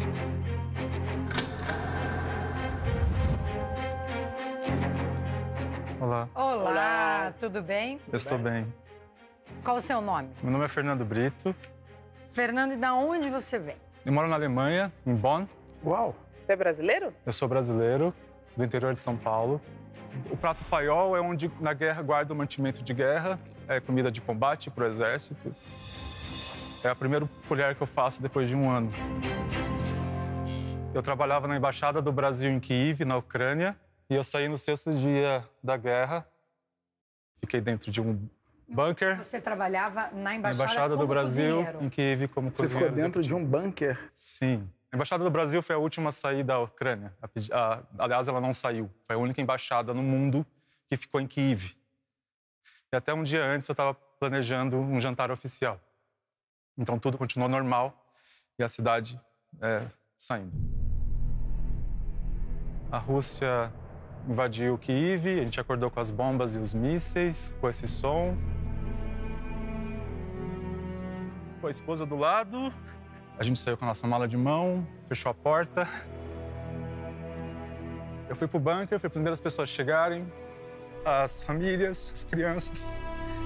Olá. Olá, tudo bem? Eu estou bem. Qual o seu nome? Meu nome é Fernando Brito. Fernando, e da onde você vem? Eu moro na Alemanha, em Bonn. Uau! Você é brasileiro? Eu sou brasileiro, do interior de São Paulo. O prato paiol é onde, na guerra, guarda o mantimento de guerra. É comida de combate para o exército. É a primeira colher que eu faço depois de um ano. Eu trabalhava na Embaixada do Brasil em Kiev, na Ucrânia. E eu saí no 6º dia da guerra. Fiquei dentro de um bunker. Você trabalhava na Embaixada do Brasil, cozinheiro. em Kiev, como Você cozinheiro ficou dentro executivo. de um bunker? Sim. A Embaixada do Brasil foi a última a sair da Ucrânia. Aliás, ela não saiu. Foi a única embaixada no mundo que ficou em Kiev. E até um dia antes eu estava planejando um jantar oficial. Então tudo continuou normal e a cidade saindo. A Rússia invadiu Kiev, a gente acordou com as bombas e os mísseis, com esse som. Com a esposa do lado, a gente saiu com a nossa mala de mão, fechou a porta. Eu fui pro bunker, fui as primeiras pessoas a chegarem, as famílias, as crianças.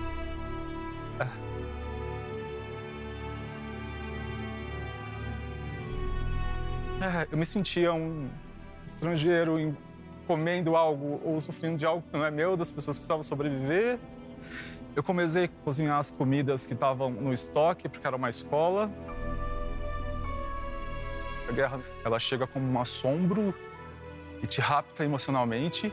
Eu me sentia um estrangeiro comendo algo ou sofrendo de algo que não é meu, das pessoas que precisavam sobreviver. Eu comecei a cozinhar as comidas que estavam no estoque, porque era uma escola. A guerra, ela chega como um assombro e te rapta emocionalmente.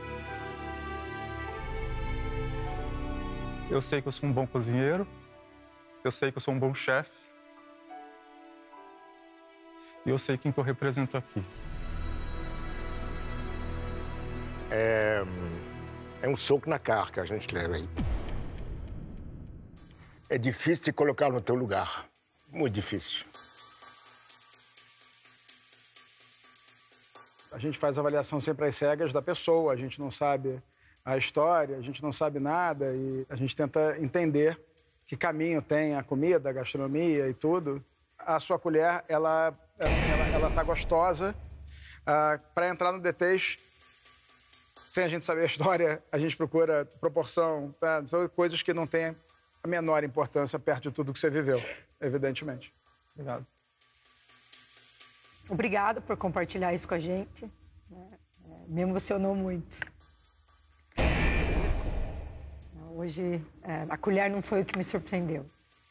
Eu sei que eu sou um bom cozinheiro. Eu sei que eu sou um bom chefe. E eu sei quem que eu represento aqui. É um soco na cara que a gente leva aí. É difícil te colocar no teu lugar. Muito difícil. A gente faz avaliação sempre às cegas da pessoa, a gente não sabe a história, a gente não sabe nada e a gente tenta entender que caminho tem a comida, a gastronomia e tudo. A sua colher, ela tá gostosa. Para entrar no details, sem a gente saber a história, a gente procura proporção, tá? São coisas que não têm a menor importância perto de tudo que você viveu, evidentemente. Obrigado. Obrigada por compartilhar isso com a gente. Me emocionou muito. Desculpa. Hoje, a colher não foi o que me surpreendeu.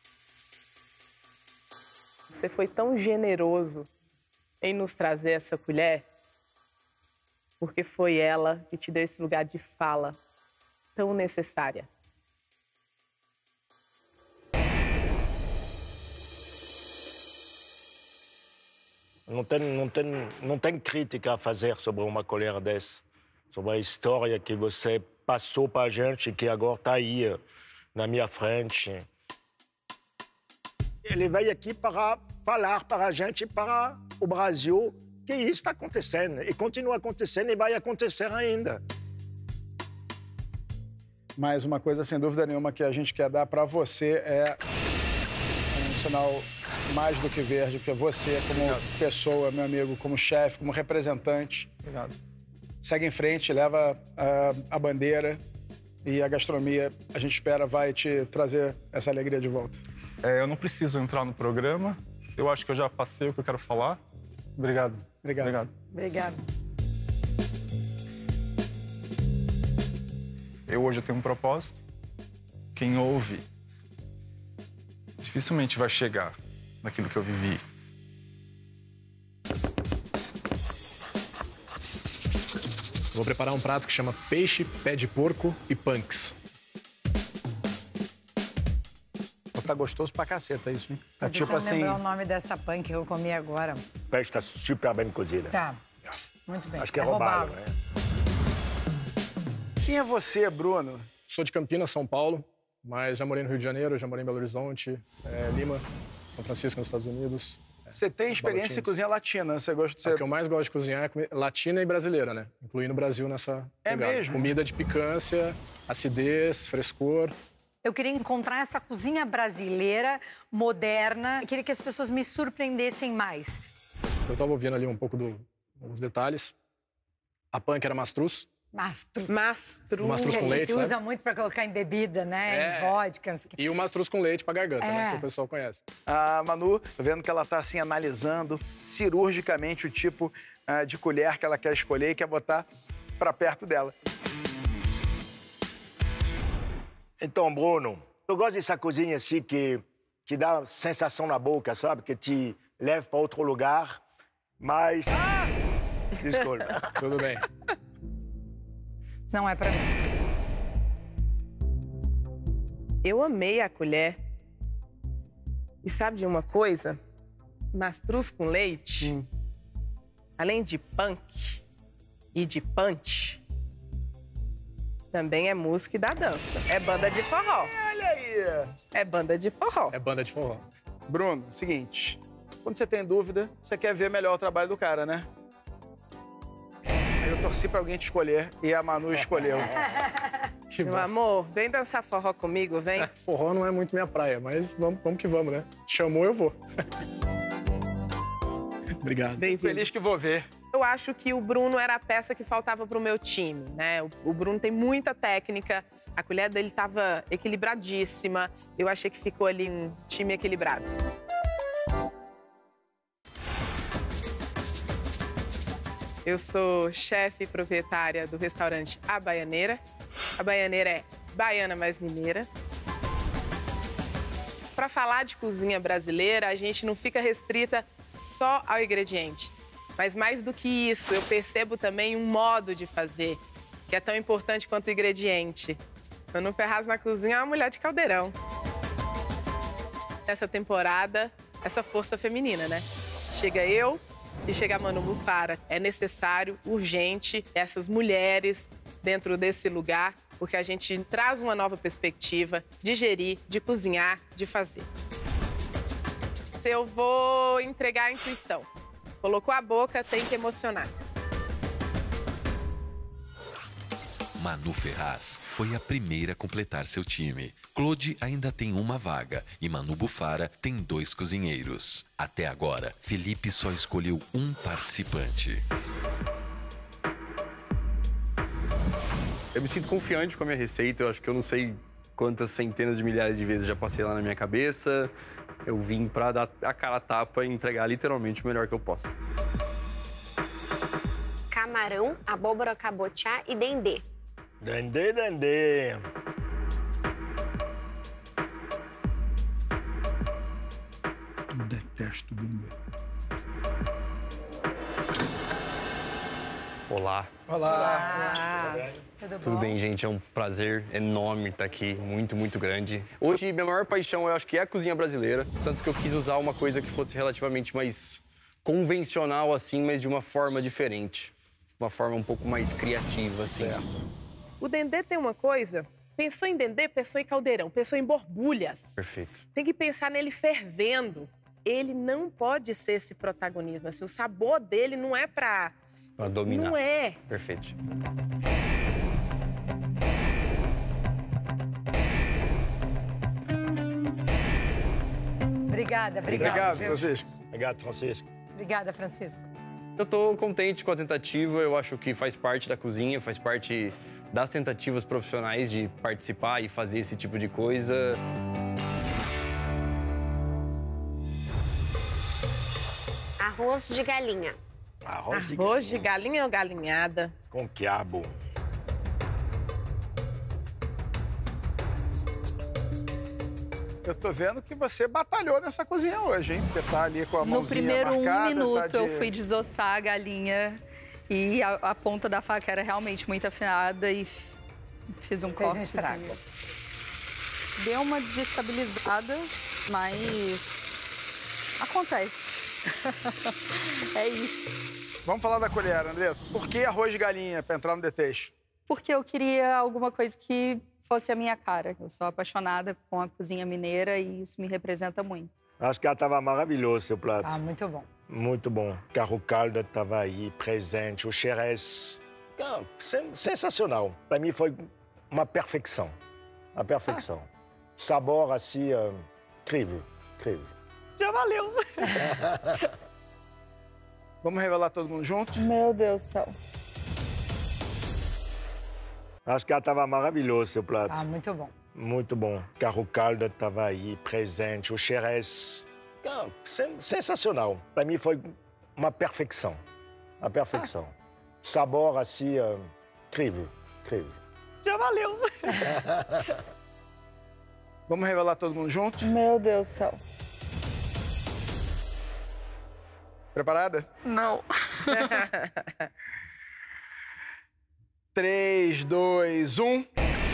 Você foi tão generoso em nos trazer essa colher, porque foi ela que te deu esse lugar de fala tão necessária. Não tem crítica a fazer sobre uma colher dessa, sobre a história que você passou para a gente, que agora está aí na minha frente. Ele veio aqui para falar para a gente, para o Brasil, que isso está acontecendo. E continua acontecendo e vai acontecer ainda. Mas uma coisa, sem dúvida nenhuma, que a gente quer dar para você é um sinal mais do que verde, que é você como pessoa, meu amigo, como chefe, como representante. Obrigado. Segue em frente, leva a bandeira e a gastronomia, a gente espera, vai te trazer essa alegria de volta. Eu não preciso entrar no programa. Eu acho que eu já passei o que eu quero falar. Obrigado. Obrigado. Obrigada. Eu hoje tenho um propósito. Quem ouve dificilmente vai chegar naquilo que eu vivi. Vou preparar um prato que chama peixe, pé de porco e punks. Tá gostoso pra caceta isso, hein? Tá Tô tipo tentando assim... lembrar o nome dessa punk que eu comi agora. O peixe está super bem cozido. Tá. Muito bem. Acho que é roubado, né? Quem é você, Bruno? Sou de Campinas, São Paulo. mas já morei no Rio de Janeiro, já morei em Belo Horizonte, Lima, São Francisco, nos Estados Unidos. Você tem experiência em cozinha latina, você gosta de ser... O que eu mais gosto de cozinhar é latina e brasileira, né? Incluindo o Brasil nessa pegada. Mesmo? Comida de picância, acidez, frescor. Eu queria encontrar essa cozinha brasileira, moderna. Eu queria que as pessoas me surpreendessem mais. Eu estava ouvindo ali um pouco dos detalhes. A punk era mastruz. Mastruz. Mastruz com leite, a gente usa sabe? muito para colocar em bebida, né? Em vodka. E o mastruz com leite para garganta, né? Que o pessoal conhece. A Manu, tô vendo que ela tá assim analisando cirurgicamente o tipo de colher que ela quer escolher e quer botar para perto dela. Então, Bruno, eu gosto dessa cozinha assim que dá sensação na boca, sabe? Que te leva para outro lugar, mas... Desculpa. Tudo bem. Não é pra mim. Eu amei a colher. E sabe de uma coisa? Mastruz com leite, além de punk e de punch, também é música e da dança. É banda de forró. Olha aí! É banda de forró. É banda de forró. Bruno, seguinte, quando você tem dúvida, você quer ver melhor o trabalho do cara, né? Eu torci pra alguém te escolher e a Manu escolheu. Meu amor, vem dançar forró comigo, vem. Forró não é muito minha praia, mas vamos que vamos, né? Chamou, eu vou. Obrigado. Feliz que vou ver. Eu acho que o Bruno era a peça que faltava pro meu time, né? O Bruno tem muita técnica, a colher dele estava equilibradíssima. Eu achei que ficou ali um time equilibrado. Eu sou chefe e proprietária do restaurante A Baianeira. A Baianeira é baiana mais mineira. Para falar de cozinha brasileira, a gente não fica restrita só ao ingrediente. Mas mais do que isso, eu percebo também um modo de fazer, que é tão importante quanto o ingrediente. Manu Ferraz na cozinha é uma mulher de caldeirão. Nessa temporada, essa força feminina, né? Chega eu e chega a Manu Bufara. É necessário, urgente, essas mulheres dentro desse lugar, porque a gente traz uma nova perspectiva de gerir, de cozinhar, de fazer. Eu vou entregar a intuição. Colocou a boca, tem que emocionar. Manu Ferraz foi a primeira a completar seu time. Claude ainda tem uma vaga e Manu Bufara tem 2 cozinheiros. Até agora, Felipe só escolheu um participante. Eu me sinto confiante com a minha receita. Eu acho que eu não sei quantas centenas de milhares de vezes já passei lá na minha cabeça. Eu vim pra dar a cara a tapa e entregar literalmente o melhor que eu posso. Camarão, abóbora cabotiá e dendê. Dendê, dendê. Eu detesto dendê. Olá. Olá. Tudo bom? Tudo bem, gente? É um prazer enorme estar aqui, muito, muito grande. Hoje, minha maior paixão, eu acho que é a cozinha brasileira. Tanto que eu quis usar uma coisa que fosse relativamente mais convencional, assim, mas de uma forma diferente. Uma forma um pouco mais criativa, assim. Certo. O dendê tem uma coisa, pensou em dendê, pensou em caldeirão, pensou em borbulhas. Perfeito. Tem que pensar nele fervendo. Ele não pode ser esse protagonismo, assim, o sabor dele não é pra dominar. Não é. Perfeito. Obrigada. Obrigado, viu? Francisco. Obrigado, Francisco. Obrigada, Francisco. Eu tô contente com a tentativa, eu acho que faz parte da cozinha, faz parte das tentativas profissionais de participar e fazer esse tipo de coisa. Arroz de galinha. Arroz de galinha ou galinhada? Com quiabo. Eu tô vendo que você batalhou nessa cozinha hoje, hein? Você tá ali com a mãozinha No primeiro marcada, 1 minuto tá eu fui desossar a galinha e a ponta da faca era realmente muito afinada e fiz um corte. estrago. Deu uma desestabilizada, mas acontece. É isso. Vamos falar da colher, Andressa. Por que arroz de galinha para entrar no detesto? porque eu queria alguma coisa que fosse a minha cara. Eu sou apaixonada com a cozinha mineira e isso me representa muito. Acho que estava maravilhoso, seu prato. Ah, muito bom. Muito bom. O carro caldo estava aí, presente. O xerez, sensacional. Para mim foi uma perfeição. Uma perfeição. Sabor, assim, incrível, incrível. Já valeu. Vamos revelar todo mundo junto? Meu Deus do céu. Acho que estava maravilhoso, seu prato. Ah, muito bom. Muito bom. O carro caldo estava aí, presente. O xerez, sensacional. Para mim foi uma perfeição. Uma perfeição. Sabor, assim, incrível, incrível. Já valeu. Vamos revelar todo mundo junto? Meu Deus do céu. Preparada? Não. 3, 2, 1.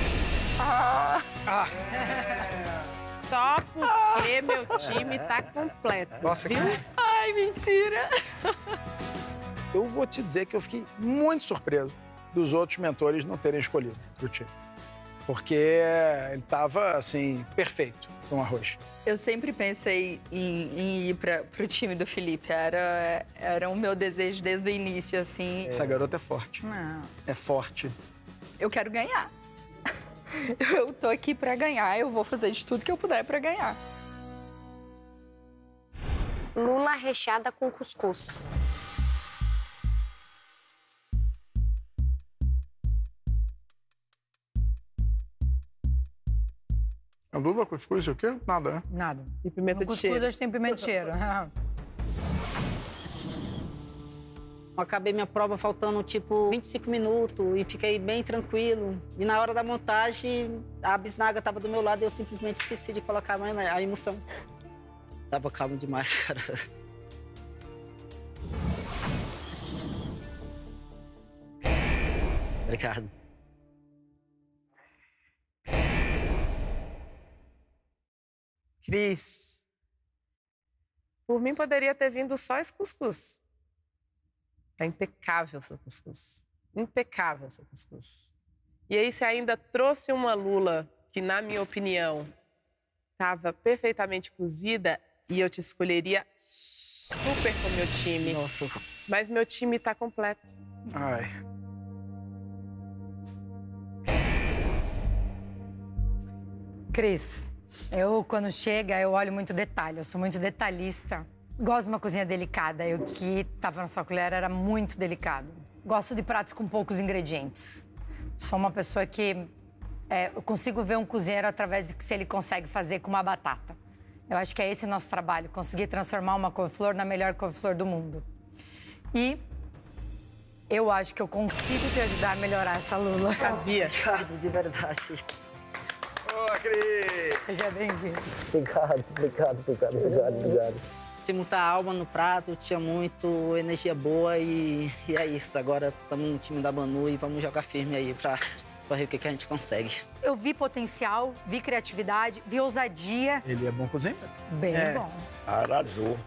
Só porque meu time tá completo. Nossa, viu? Ai, mentira. Eu vou te dizer que eu fiquei muito surpreso dos outros mentores não terem escolhido pro time. Porque ele tava, assim, perfeito com o arroz. Eu sempre pensei em ir pro time do Felipe. Era o meu desejo desde o início, assim. Essa garota é forte. Não. É forte. Eu quero ganhar. Eu tô aqui pra ganhar. Eu vou fazer de tudo que eu puder pra ganhar. Lula recheada com cuscuz. A lula, cuscuz, o quê? Nada, né? Nada. E pimenta de cheiro. Cuscuz acho que tem pimenta de cheiro. Acabei minha prova faltando, tipo, 25 minutos e fiquei bem tranquilo. E na hora da montagem, a bisnaga estava do meu lado e eu simplesmente esqueci de colocar a emoção. Tava calmo demais, cara. Obrigado. Cris, por mim poderia ter vindo só esse cuscuz. Tá impecável seu cuscuz. Impecável seu cuscuz. E aí você ainda trouxe uma lula que, na minha opinião, estava perfeitamente cozida e eu te escolheria super com o meu time. Nossa. Mas meu time tá completo. Ai. Cris, quando chega, eu olho muito detalhe. Eu sou muito detalhista. Gosto de uma cozinha delicada. E o que estava na sua colher era muito delicado. Gosto de pratos com poucos ingredientes. Sou uma pessoa que... eu consigo ver um cozinheiro através de que se ele consegue fazer com uma batata. Eu acho que é esse o nosso trabalho. Conseguir transformar uma couve-flor na melhor couve-flor do mundo. E eu acho que eu consigo te ajudar a melhorar essa lula. Sabia. Obrigado, de verdade. Boa, Cris! Seja bem-vindo. Obrigado. Tinha muita alma no prato, tinha muito energia boa e é isso. Agora estamos no time da Manu e vamos jogar firme aí pra ver o que a gente consegue. Eu vi potencial, vi criatividade, vi ousadia. Ele é bom cozinheiro? Bem bom. Arrasou.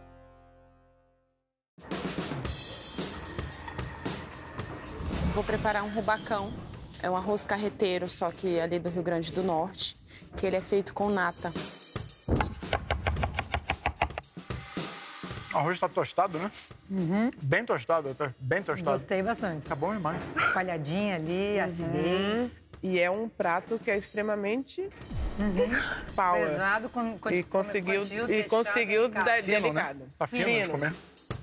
Vou preparar um rubacão. É um arroz carreteiro, só que ali do Rio Grande do Norte, que ele é feito com nata. O arroz tá tostado, né? Uhum. Bem tostado, até. Bem tostado. Gostei bastante. Tá bom demais. Coalhadinha ali, acidez. E é um prato que é extremamente power. Pesado, e conseguiu dar Fino, delicado. né? Tá fino de comer.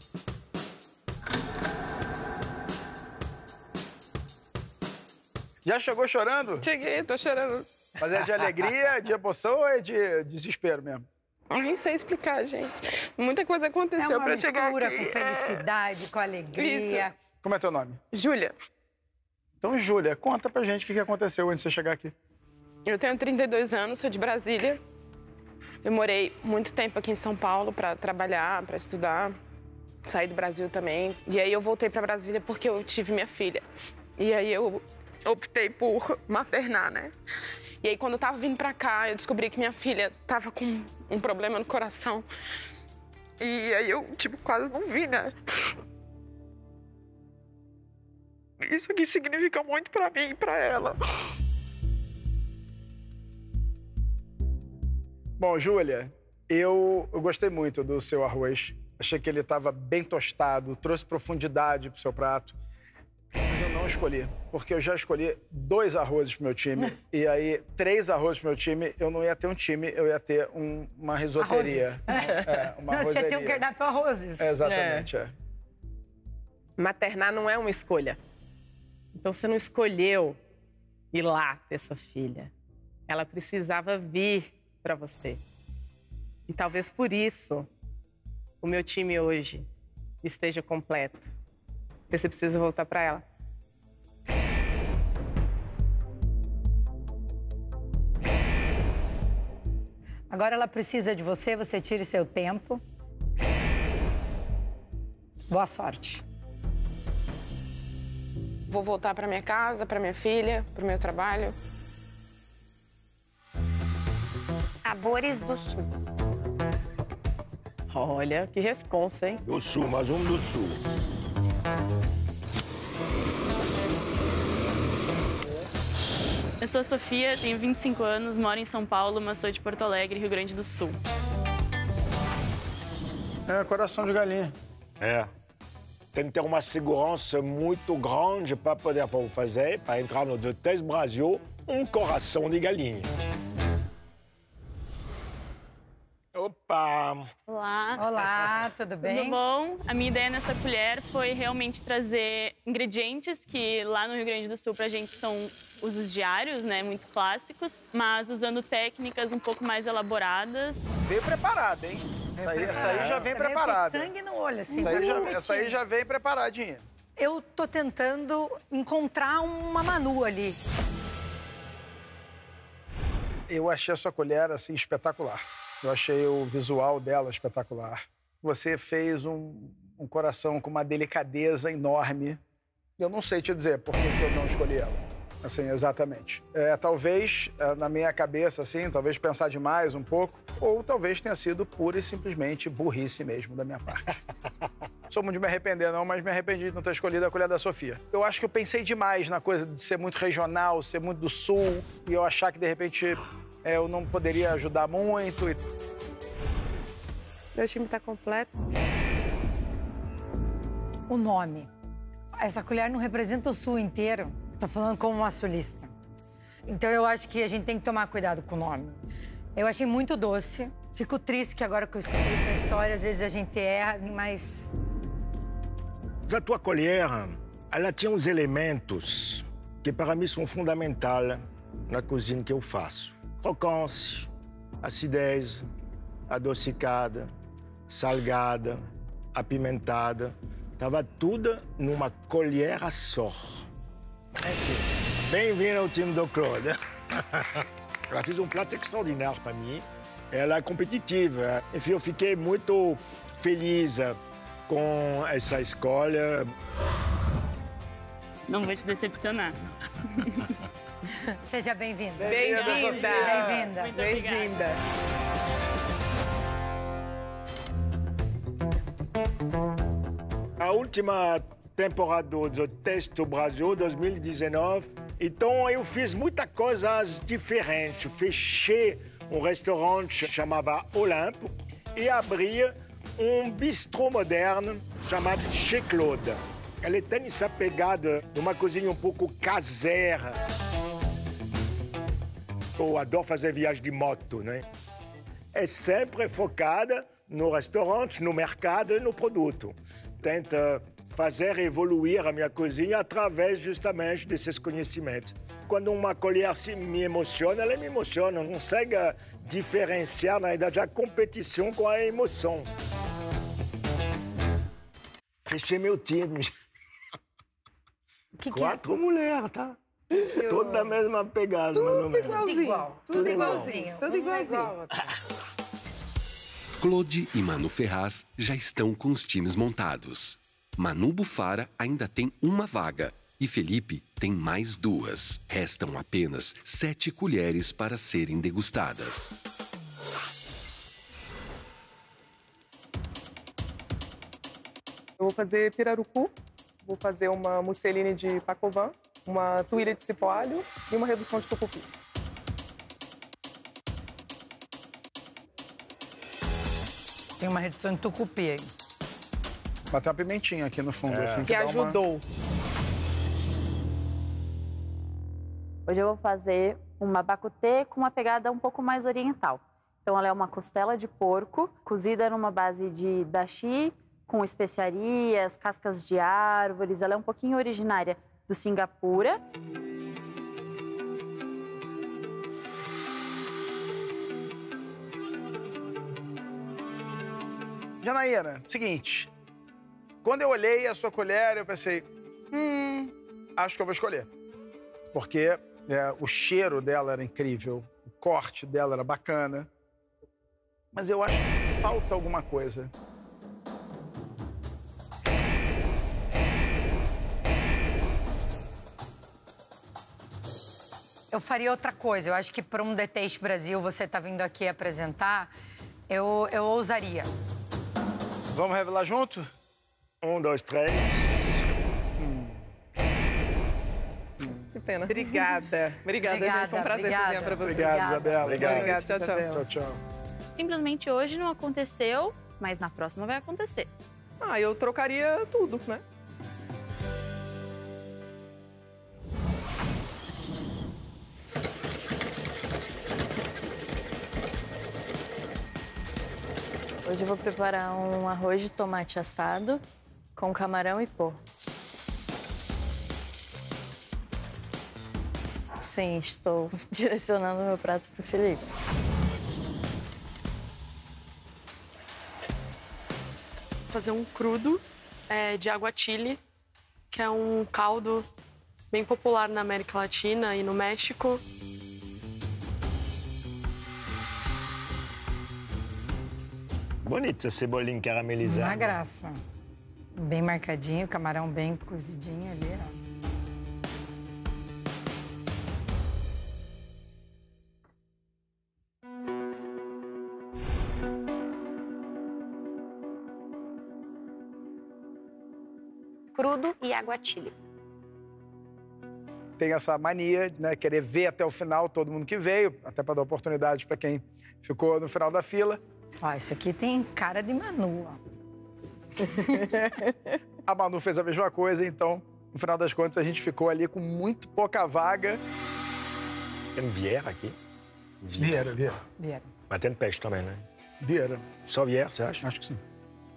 Já chegou chorando? Cheguei, tô chorando. Mas é de alegria, de emoção ou é de desespero mesmo? Eu nem sei explicar, gente. Muita coisa aconteceu pra chegar aqui. É uma mistura com felicidade, com alegria. Isso. Como é teu nome? Júlia. Então, Júlia, conta pra gente o que aconteceu antes de você chegar aqui. Eu tenho 32 anos, sou de Brasília. Eu morei muito tempo aqui em São Paulo pra trabalhar, pra estudar. Saí do Brasil também. E aí eu voltei pra Brasília porque eu tive minha filha. E aí eu optei por maternar, né? E aí, quando eu tava vindo pra cá, eu descobri que minha filha tava com um problema no coração. E aí eu, tipo, quase não vi, né? Isso aqui significa muito pra mim e pra ela. Bom, Júlia, eu gostei muito do seu arroz. Achei que ele estava bem tostado, trouxe profundidade pro seu prato. Mas eu não escolhi, porque eu já escolhi 2 arrozes pro meu time. E aí, 3 arrozes pro meu time, eu não ia ter um time, eu ia ter uma risoteria. Uma Não, você arrozeria. tem um cardápio arrozes. Exatamente, Maternar não é uma escolha. Então, você não escolheu ir lá ter sua filha. Ela precisava vir para você. E talvez por isso o meu time hoje esteja completo. Porque você precisa voltar para ela. Agora ela precisa de você, você tire seu tempo. Boa sorte. Vou voltar para minha casa, para minha filha, para o meu trabalho. Sabores do Sul. Olha, que responsa, hein? Do Sul, mais um do Sul. Eu sou a Sofia, tenho 25 anos, moro em São Paulo, mas sou de Porto Alegre, Rio Grande do Sul. Coração de galinha. Tem que ter uma segurança muito grande para poder fazer, para entrar no The Taste Brasil, um coração de galinha. Opa! Olá! Olá, tudo bem? Tudo bom? A minha ideia nessa colher foi realmente trazer ingredientes que lá no Rio Grande do Sul pra gente são usos diários, né? Muito clássicos, mas usando técnicas um pouco mais elaboradas. Veio preparada, hein? Essa aí já vem preparada. Com sangue no olho, assim. Essa aí já vem preparadinha. Eu tô tentando encontrar uma Manu ali. Eu achei a sua colher, assim, espetacular. Eu achei o visual dela espetacular. Você fez um coração com uma delicadeza enorme. Eu não sei te dizer por que eu não escolhi ela. Assim, exatamente. Talvez, na minha cabeça, assim, talvez pensar demais um pouco, ou talvez tenha sido pura e simplesmente burrice mesmo da minha parte. Sou muito de me arrepender, não, mas me arrependi de não ter escolhido a colher da Sofia. Eu acho que eu pensei demais na coisa de ser muito regional, ser muito do Sul, e eu achar que, de repente, eu não poderia ajudar muito. Meu time tá completo. O nome. Essa colher não representa o Sul inteiro. Tô falando como uma sulista. Então eu acho que a gente tem que tomar cuidado com o nome. Eu achei muito doce. Fico triste que agora que eu escutei a tua história, às vezes a gente erra, mas... A tua colher, ela tinha uns elementos que para mim são fundamentais na cozinha que eu faço. Crocância, acidez, adocicada, salgada, apimentada. Tava tudo numa colher só. Bem-vindo ao time do Claude. Ela fez um prato extraordinário para mim. Ela é competitiva. Enfim, eu fiquei muito feliz com essa escolha. Não vou te decepcionar. Seja bem-vinda. Bem-vinda. Bem-vinda. Muito Bem-vinda. A última temporada do Taste Brasil 2019, então eu fiz muitas coisas diferentes. Fechei um restaurante chamado Olimpo e abri um bistrô moderno chamado Chez Claude. Ele tem essa pegada de uma cozinha um pouco caseira. Eu adoro fazer viagem de moto, né? É sempre focada no restaurante, no mercado e no produto. Tenta fazer evoluir a minha cozinha através justamente desses conhecimentos. Quando uma colher me emociona, ela me emociona. Não consegue diferenciar, na verdade, a competição com a emoção. Fechei meu time. Quatro mulheres, tá? Toda da mesma pegada. Tudo igualzinho. Tudo igualzinho. Tudo igualzinho. Claude e Manu Ferraz já estão com os times montados. Manu Bufara ainda tem uma vaga e Felipe tem mais 2. Restam apenas 7 colheres para serem degustadas. Eu vou fazer pirarucu Vou fazer uma musseline de pacovan, uma tuíra de cipó alho e uma redução de tucupi. Tem uma redução de tucupi aí. Bateu uma pimentinha aqui no fundo, assim. Que ajudou. Hoje eu vou fazer uma bacutê com uma pegada um pouco mais oriental. Então ela é uma costela de porco, cozida numa base de dashi, com especiarias, cascas de árvores. Ela é um pouquinho originária do Singapura. Janaína, seguinte. Quando eu olhei a sua colher, eu pensei, acho que eu vou escolher. Porque o cheiro dela era incrível, o corte dela era bacana. Mas eu acho que falta alguma coisa. Eu faria outra coisa. Eu acho que para um The Taste Brasil, você tá vindo aqui apresentar, eu ousaria. Vamos revelar junto? 1, 2, 3. Que pena. Obrigada. Obrigada, gente. Foi um prazer cozinhar pra você. Obrigado, Isabela. Obrigada. Tchau, tchau. Tchau, tchau. Simplesmente hoje não aconteceu, mas na próxima vai acontecer. Ah, eu trocaria tudo, né? Hoje eu vou preparar um arroz de tomate assado com camarão e porco. Sim, estou direcionando meu prato para o Felipe. Vou fazer um crudo de aguachile, que é um caldo bem popular na América Latina e no México. Bonita cebolinha caramelizada. Uma graça. Bem marcadinho, camarão bem cozidinho ali, ó. Crudo e aguachile. Tem essa mania, né, querer ver até o final todo mundo que veio, até para dar oportunidade para quem ficou no final da fila. Ó, isso aqui tem cara de Manu, ó. A Manu fez a mesma coisa, então, no final das contas, a gente ficou ali com muito pouca vaga. Tem Vieira aqui? Vieira. Mas tem peixe também, né? Vieira. Só Vieira, você acha? Acho que sim.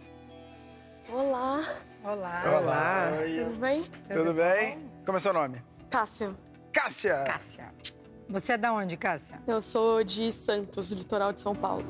Olá. Olá. Olá. Tudo bem? Tudo bem? Como é seu nome? Cássia. Cássia. Cássia. Você é da onde, Cássia? Eu sou de Santos, litoral de São Paulo.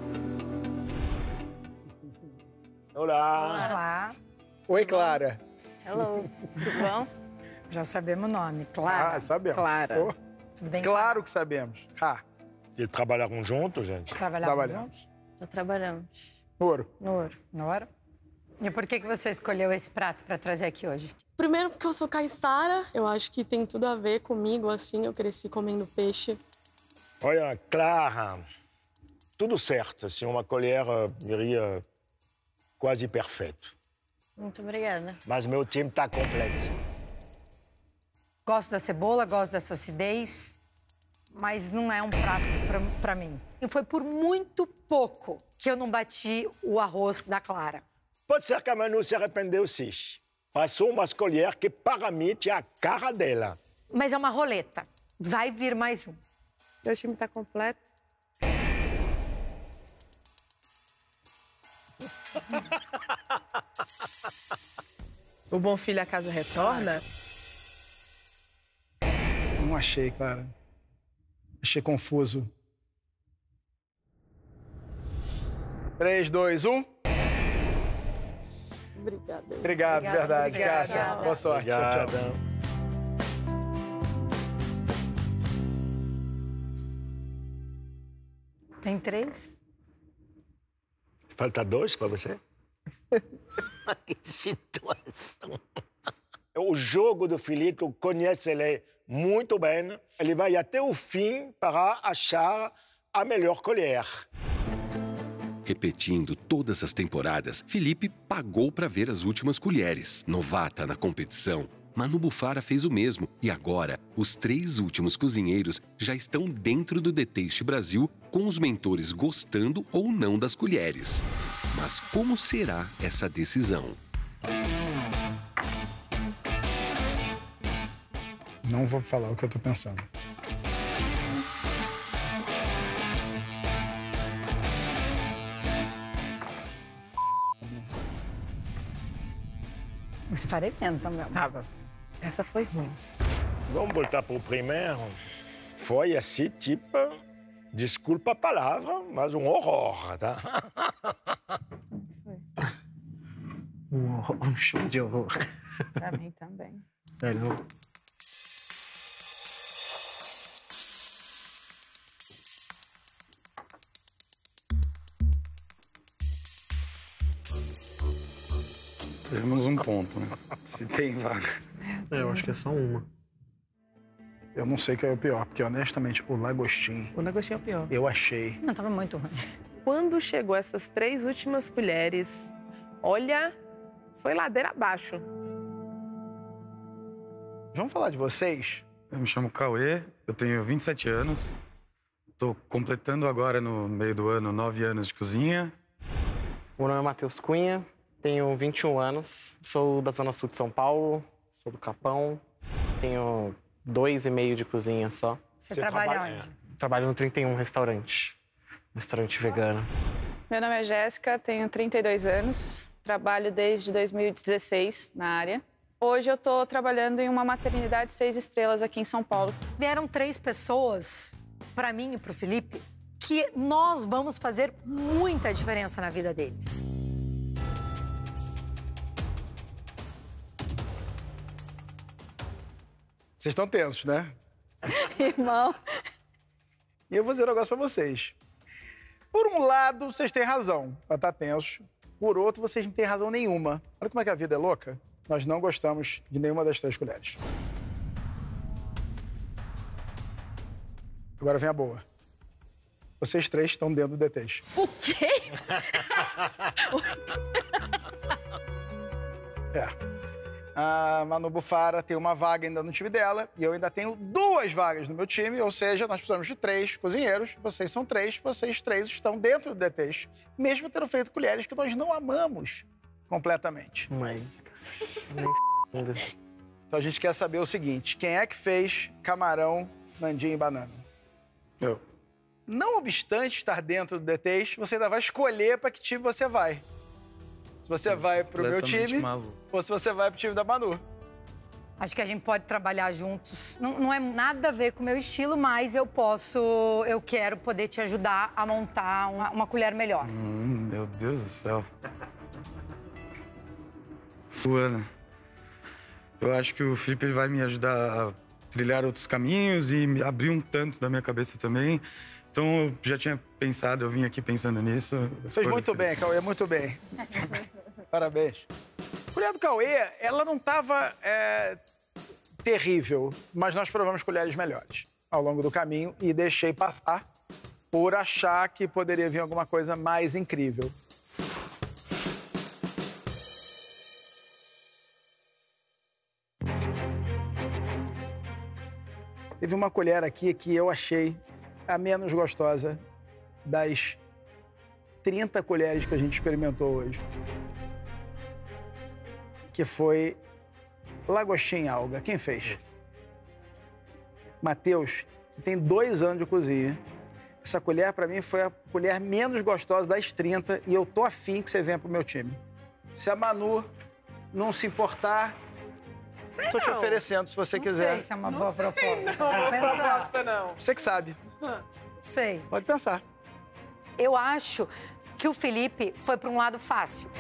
Olá. Olá. Oi, Clara. Hello. Tudo bom? Já sabemos o nome. Clara. Ah, sabemos. Clara. Pô. Tudo bem, Claro que sabemos. E trabalharam juntos, gente? Trabalhavam juntos? Já trabalhamos. Ouro. No ouro. No ouro? E por que você escolheu esse prato para trazer aqui hoje? Primeiro porque eu sou caiçara, eu acho que tem tudo a ver comigo, assim, eu cresci comendo peixe. Olha, Clara, tudo certo, assim, uma colher viria quase perfeito. Muito obrigada. Mas meu time tá completo. Gosto da cebola, gosto dessa acidez, mas não é um prato para mim. E foi por muito pouco que eu não bati o arroz da Clara. Pode ser que a Manu se arrependeu, sim. Passou umas colheres que, para mim, tinha a cara dela. Mas é uma roleta. Vai vir mais um. Meu time tá completo. O bom filho a casa retorna? Não achei, Clara. Achei confuso. 3, 2, 1. Obrigada. Obrigado, de verdade, Cássia. Boa sorte. Tchau, tchau. Tem 3? Falta 2 para você? Que situação. O jogo do Felipe, eu conheço ele muito bem. Ele vai até o fim para achar a melhor colher. Repetindo todas as temporadas, Felipe pagou para ver as últimas colheres. Novata na competição, Manu Bufara fez o mesmo e agora os 3 últimos cozinheiros já estão dentro do The Taste Brasil, com os mentores gostando ou não das colheres. Mas como será essa decisão? Não vou falar o que eu tô pensando. Experimenta, meu. Tava. Essa foi ruim. Vamos voltar pro primeiro. Foi assim, tipo, desculpa a palavra, mas um horror, tá? Um show de horror. Pra mim também. É, não. Temos um ponto, né? Se tem vaga. Eu acho que é só uma. Eu não sei qual é o pior, porque honestamente, o lagostim... O lagostim é o pior. Eu achei. Não, tava muito ruim. Quando chegou essas 3 últimas colheres, olha, foi ladeira abaixo. Vamos falar de vocês? Eu me chamo Cauê, eu tenho 27 anos. Tô completando agora, no meio do ano, 9 anos de cozinha. Meu nome é Matheus Cunha, tenho 21 anos, sou da Zona Sul de São Paulo, sou do Capão, tenho 2,5 de cozinha só. Você trabalha onde? Trabalho no 31 restaurante vegano. Meu nome é Jéssica, tenho 32 anos, trabalho desde 2016 na área. Hoje eu estou trabalhando em uma maternidade 6 estrelas aqui em São Paulo. Vieram 3 pessoas, para mim e para o Felipe, que nós vamos fazer muita diferença na vida deles. Vocês estão tensos, né? Irmão. E eu vou dizer um negócio pra vocês. Por um lado, vocês têm razão pra estar tensos. Por outro, vocês não têm razão nenhuma. Olha como é que a vida é louca. Nós não gostamos de nenhuma das 3 colheres. Agora vem a boa. Vocês 3 estão dentro do The Taste. O quê? A Manu Bufara tem uma vaga ainda no time dela e eu ainda tenho 2 vagas no meu time, ou seja, nós precisamos de 3 cozinheiros, vocês são 3, vocês 3 estão dentro do The Taste, mesmo tendo feito colheres que nós não amamos completamente. Mãe. Então a gente quer saber o seguinte, quem é que fez camarão, mandinha e banana? Eu. Não obstante estar dentro do The Taste, você ainda vai escolher para que time você vai. Se você vai pro meu time, ou se você vai pro time da Manu. Acho que a gente pode trabalhar juntos. Não é nada a ver com o meu estilo, mas eu quero poder te ajudar a montar uma colher melhor. Meu Deus do céu. Suana, eu acho que o Felipe ele vai me ajudar a trilhar outros caminhos e me abrir um tanto da minha cabeça também. Então, eu já tinha pensado, eu vim aqui pensando nisso. Fez muito bem, Cauê, muito bem. Parabéns. A colher do Cauê, ela não estava terrível, mas nós provamos colheres melhores ao longo do caminho e deixei passar por achar que poderia vir alguma coisa mais incrível. Teve uma colher aqui que eu achei a menos gostosa das 30 colheres que a gente experimentou hoje. Que foi lagostim em alga. Quem fez? Matheus, você tem 2 anos de cozinha. Essa colher, pra mim, foi a colher menos gostosa das 30 e eu tô afim que você venha pro meu time. Se a Manu não se importar, tô te oferecendo, se você quiser. Não sei se é uma boa proposta. Não, proposta não. Você que sabe. Sei. Pode pensar. Eu acho que o Felipe foi para um lado fácil.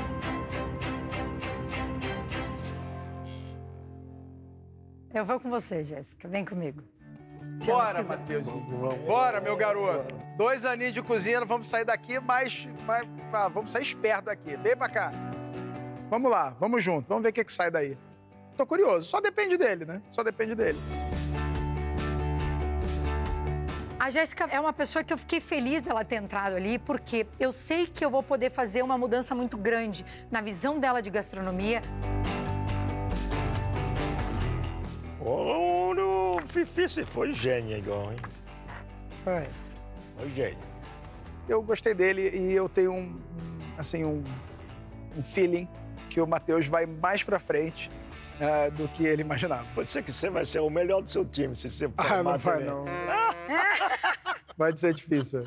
Eu vou com você, Jéssica. Vem comigo. Bora, Matheusinho. Bora, meu garoto. 2 aninhos de cozinha, vamos sair daqui, mas vamos sair esperto daqui. Vem pra cá. Vamos lá, vamos junto. Vamos ver o que sai daí. Tô curioso. Só depende dele, né? Só depende dele. A Jéssica é uma pessoa que eu fiquei feliz dela ter entrado ali, porque eu sei que eu vou poder fazer uma mudança muito grande na visão dela de gastronomia. O Fifi, você foi gênio igual, hein? Foi. Foi gênio. Eu gostei dele e eu tenho um feeling que o Matheus vai mais pra frente do que ele imaginava. Pode ser que você vai ser o melhor do seu time, se você for não vai, não. Vai ser difícil.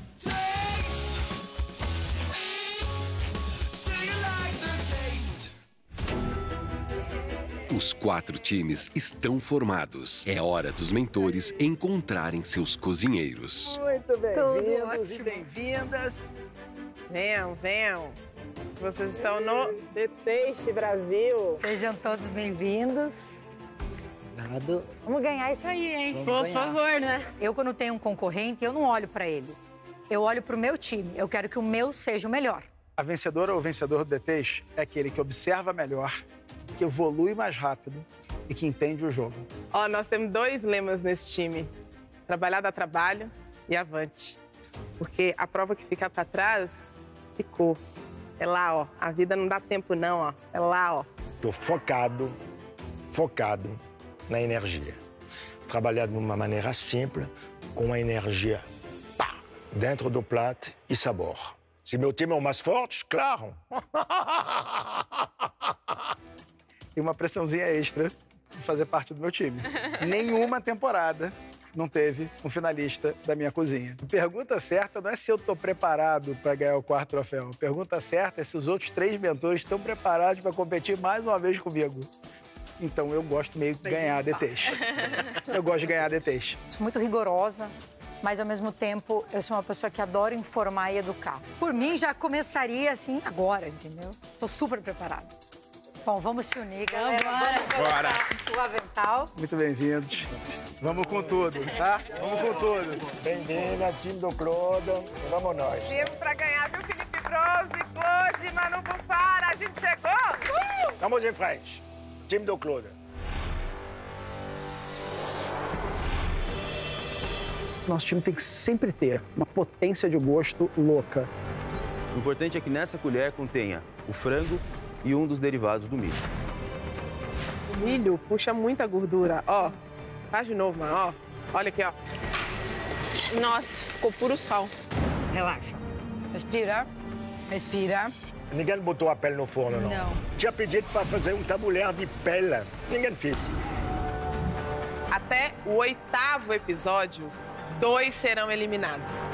Os 4 times estão formados. É hora dos mentores encontrarem seus cozinheiros. Muito bem-vindos e bem-vindas. Venham, venham. Vocês estão no The Taste Brasil. Sejam todos bem-vindos. Nada. Vamos ganhar isso aí, hein? Por favor, né? Eu, quando tenho um concorrente, eu não olho pra ele. Eu olho pro meu time. Eu quero que o meu seja o melhor. A vencedora ou o vencedor do The Taste é aquele que observa melhor, que evolui mais rápido e que entende o jogo. Ó, nós temos 2 lemas nesse time. Trabalhar dá trabalho e avante. Porque a prova que fica pra trás, ficou. É lá, ó. A vida não dá tempo, não, ó. É lá, ó. Tô focado na energia. Trabalhar de uma maneira simples, com a energia dentro do prato e sabor. Se meu time é o mais forte, claro. Tem uma pressãozinha extra de fazer parte do meu time. Nenhuma temporada não teve um finalista da minha cozinha. A pergunta certa não é se eu tô preparado para ganhar o 4º troféu. A pergunta certa é se os outros 3 mentores estão preparados para competir mais uma vez comigo. Então eu gosto meio de ganhar The Taste. Eu gosto de ganhar The Taste. Sou muito rigorosa, mas ao mesmo tempo eu sou uma pessoa que adora informar e educar. Por mim já começaria assim agora, entendeu? Tô super preparada. Bom, vamos se unir, galera. Vamos colocar o avental. Muito bem-vindos. Vamos com tudo, tá? Vamos com tudo. Bem-vinda, time do Clodo. Vamos nós. Temos pra ganhar, viu, Felipe Bronze, Claude, Manu Bufara. A gente chegou! Vamos em frente. Time do Clodo. Nosso time tem que sempre ter uma potência de gosto louca. O importante é que nessa colher contenha o frango e um dos derivados do milho. O milho puxa muita gordura, ó. Faz de novo, mano, ó. Olha aqui, ó. Nossa, ficou puro sal. Relaxa. Respira. Respira. Ninguém botou a pele no forno, não? Não. Tinha pedido para fazer um tabuleiro de pele. Ninguém fez. Até o 8º episódio, 2 serão eliminados.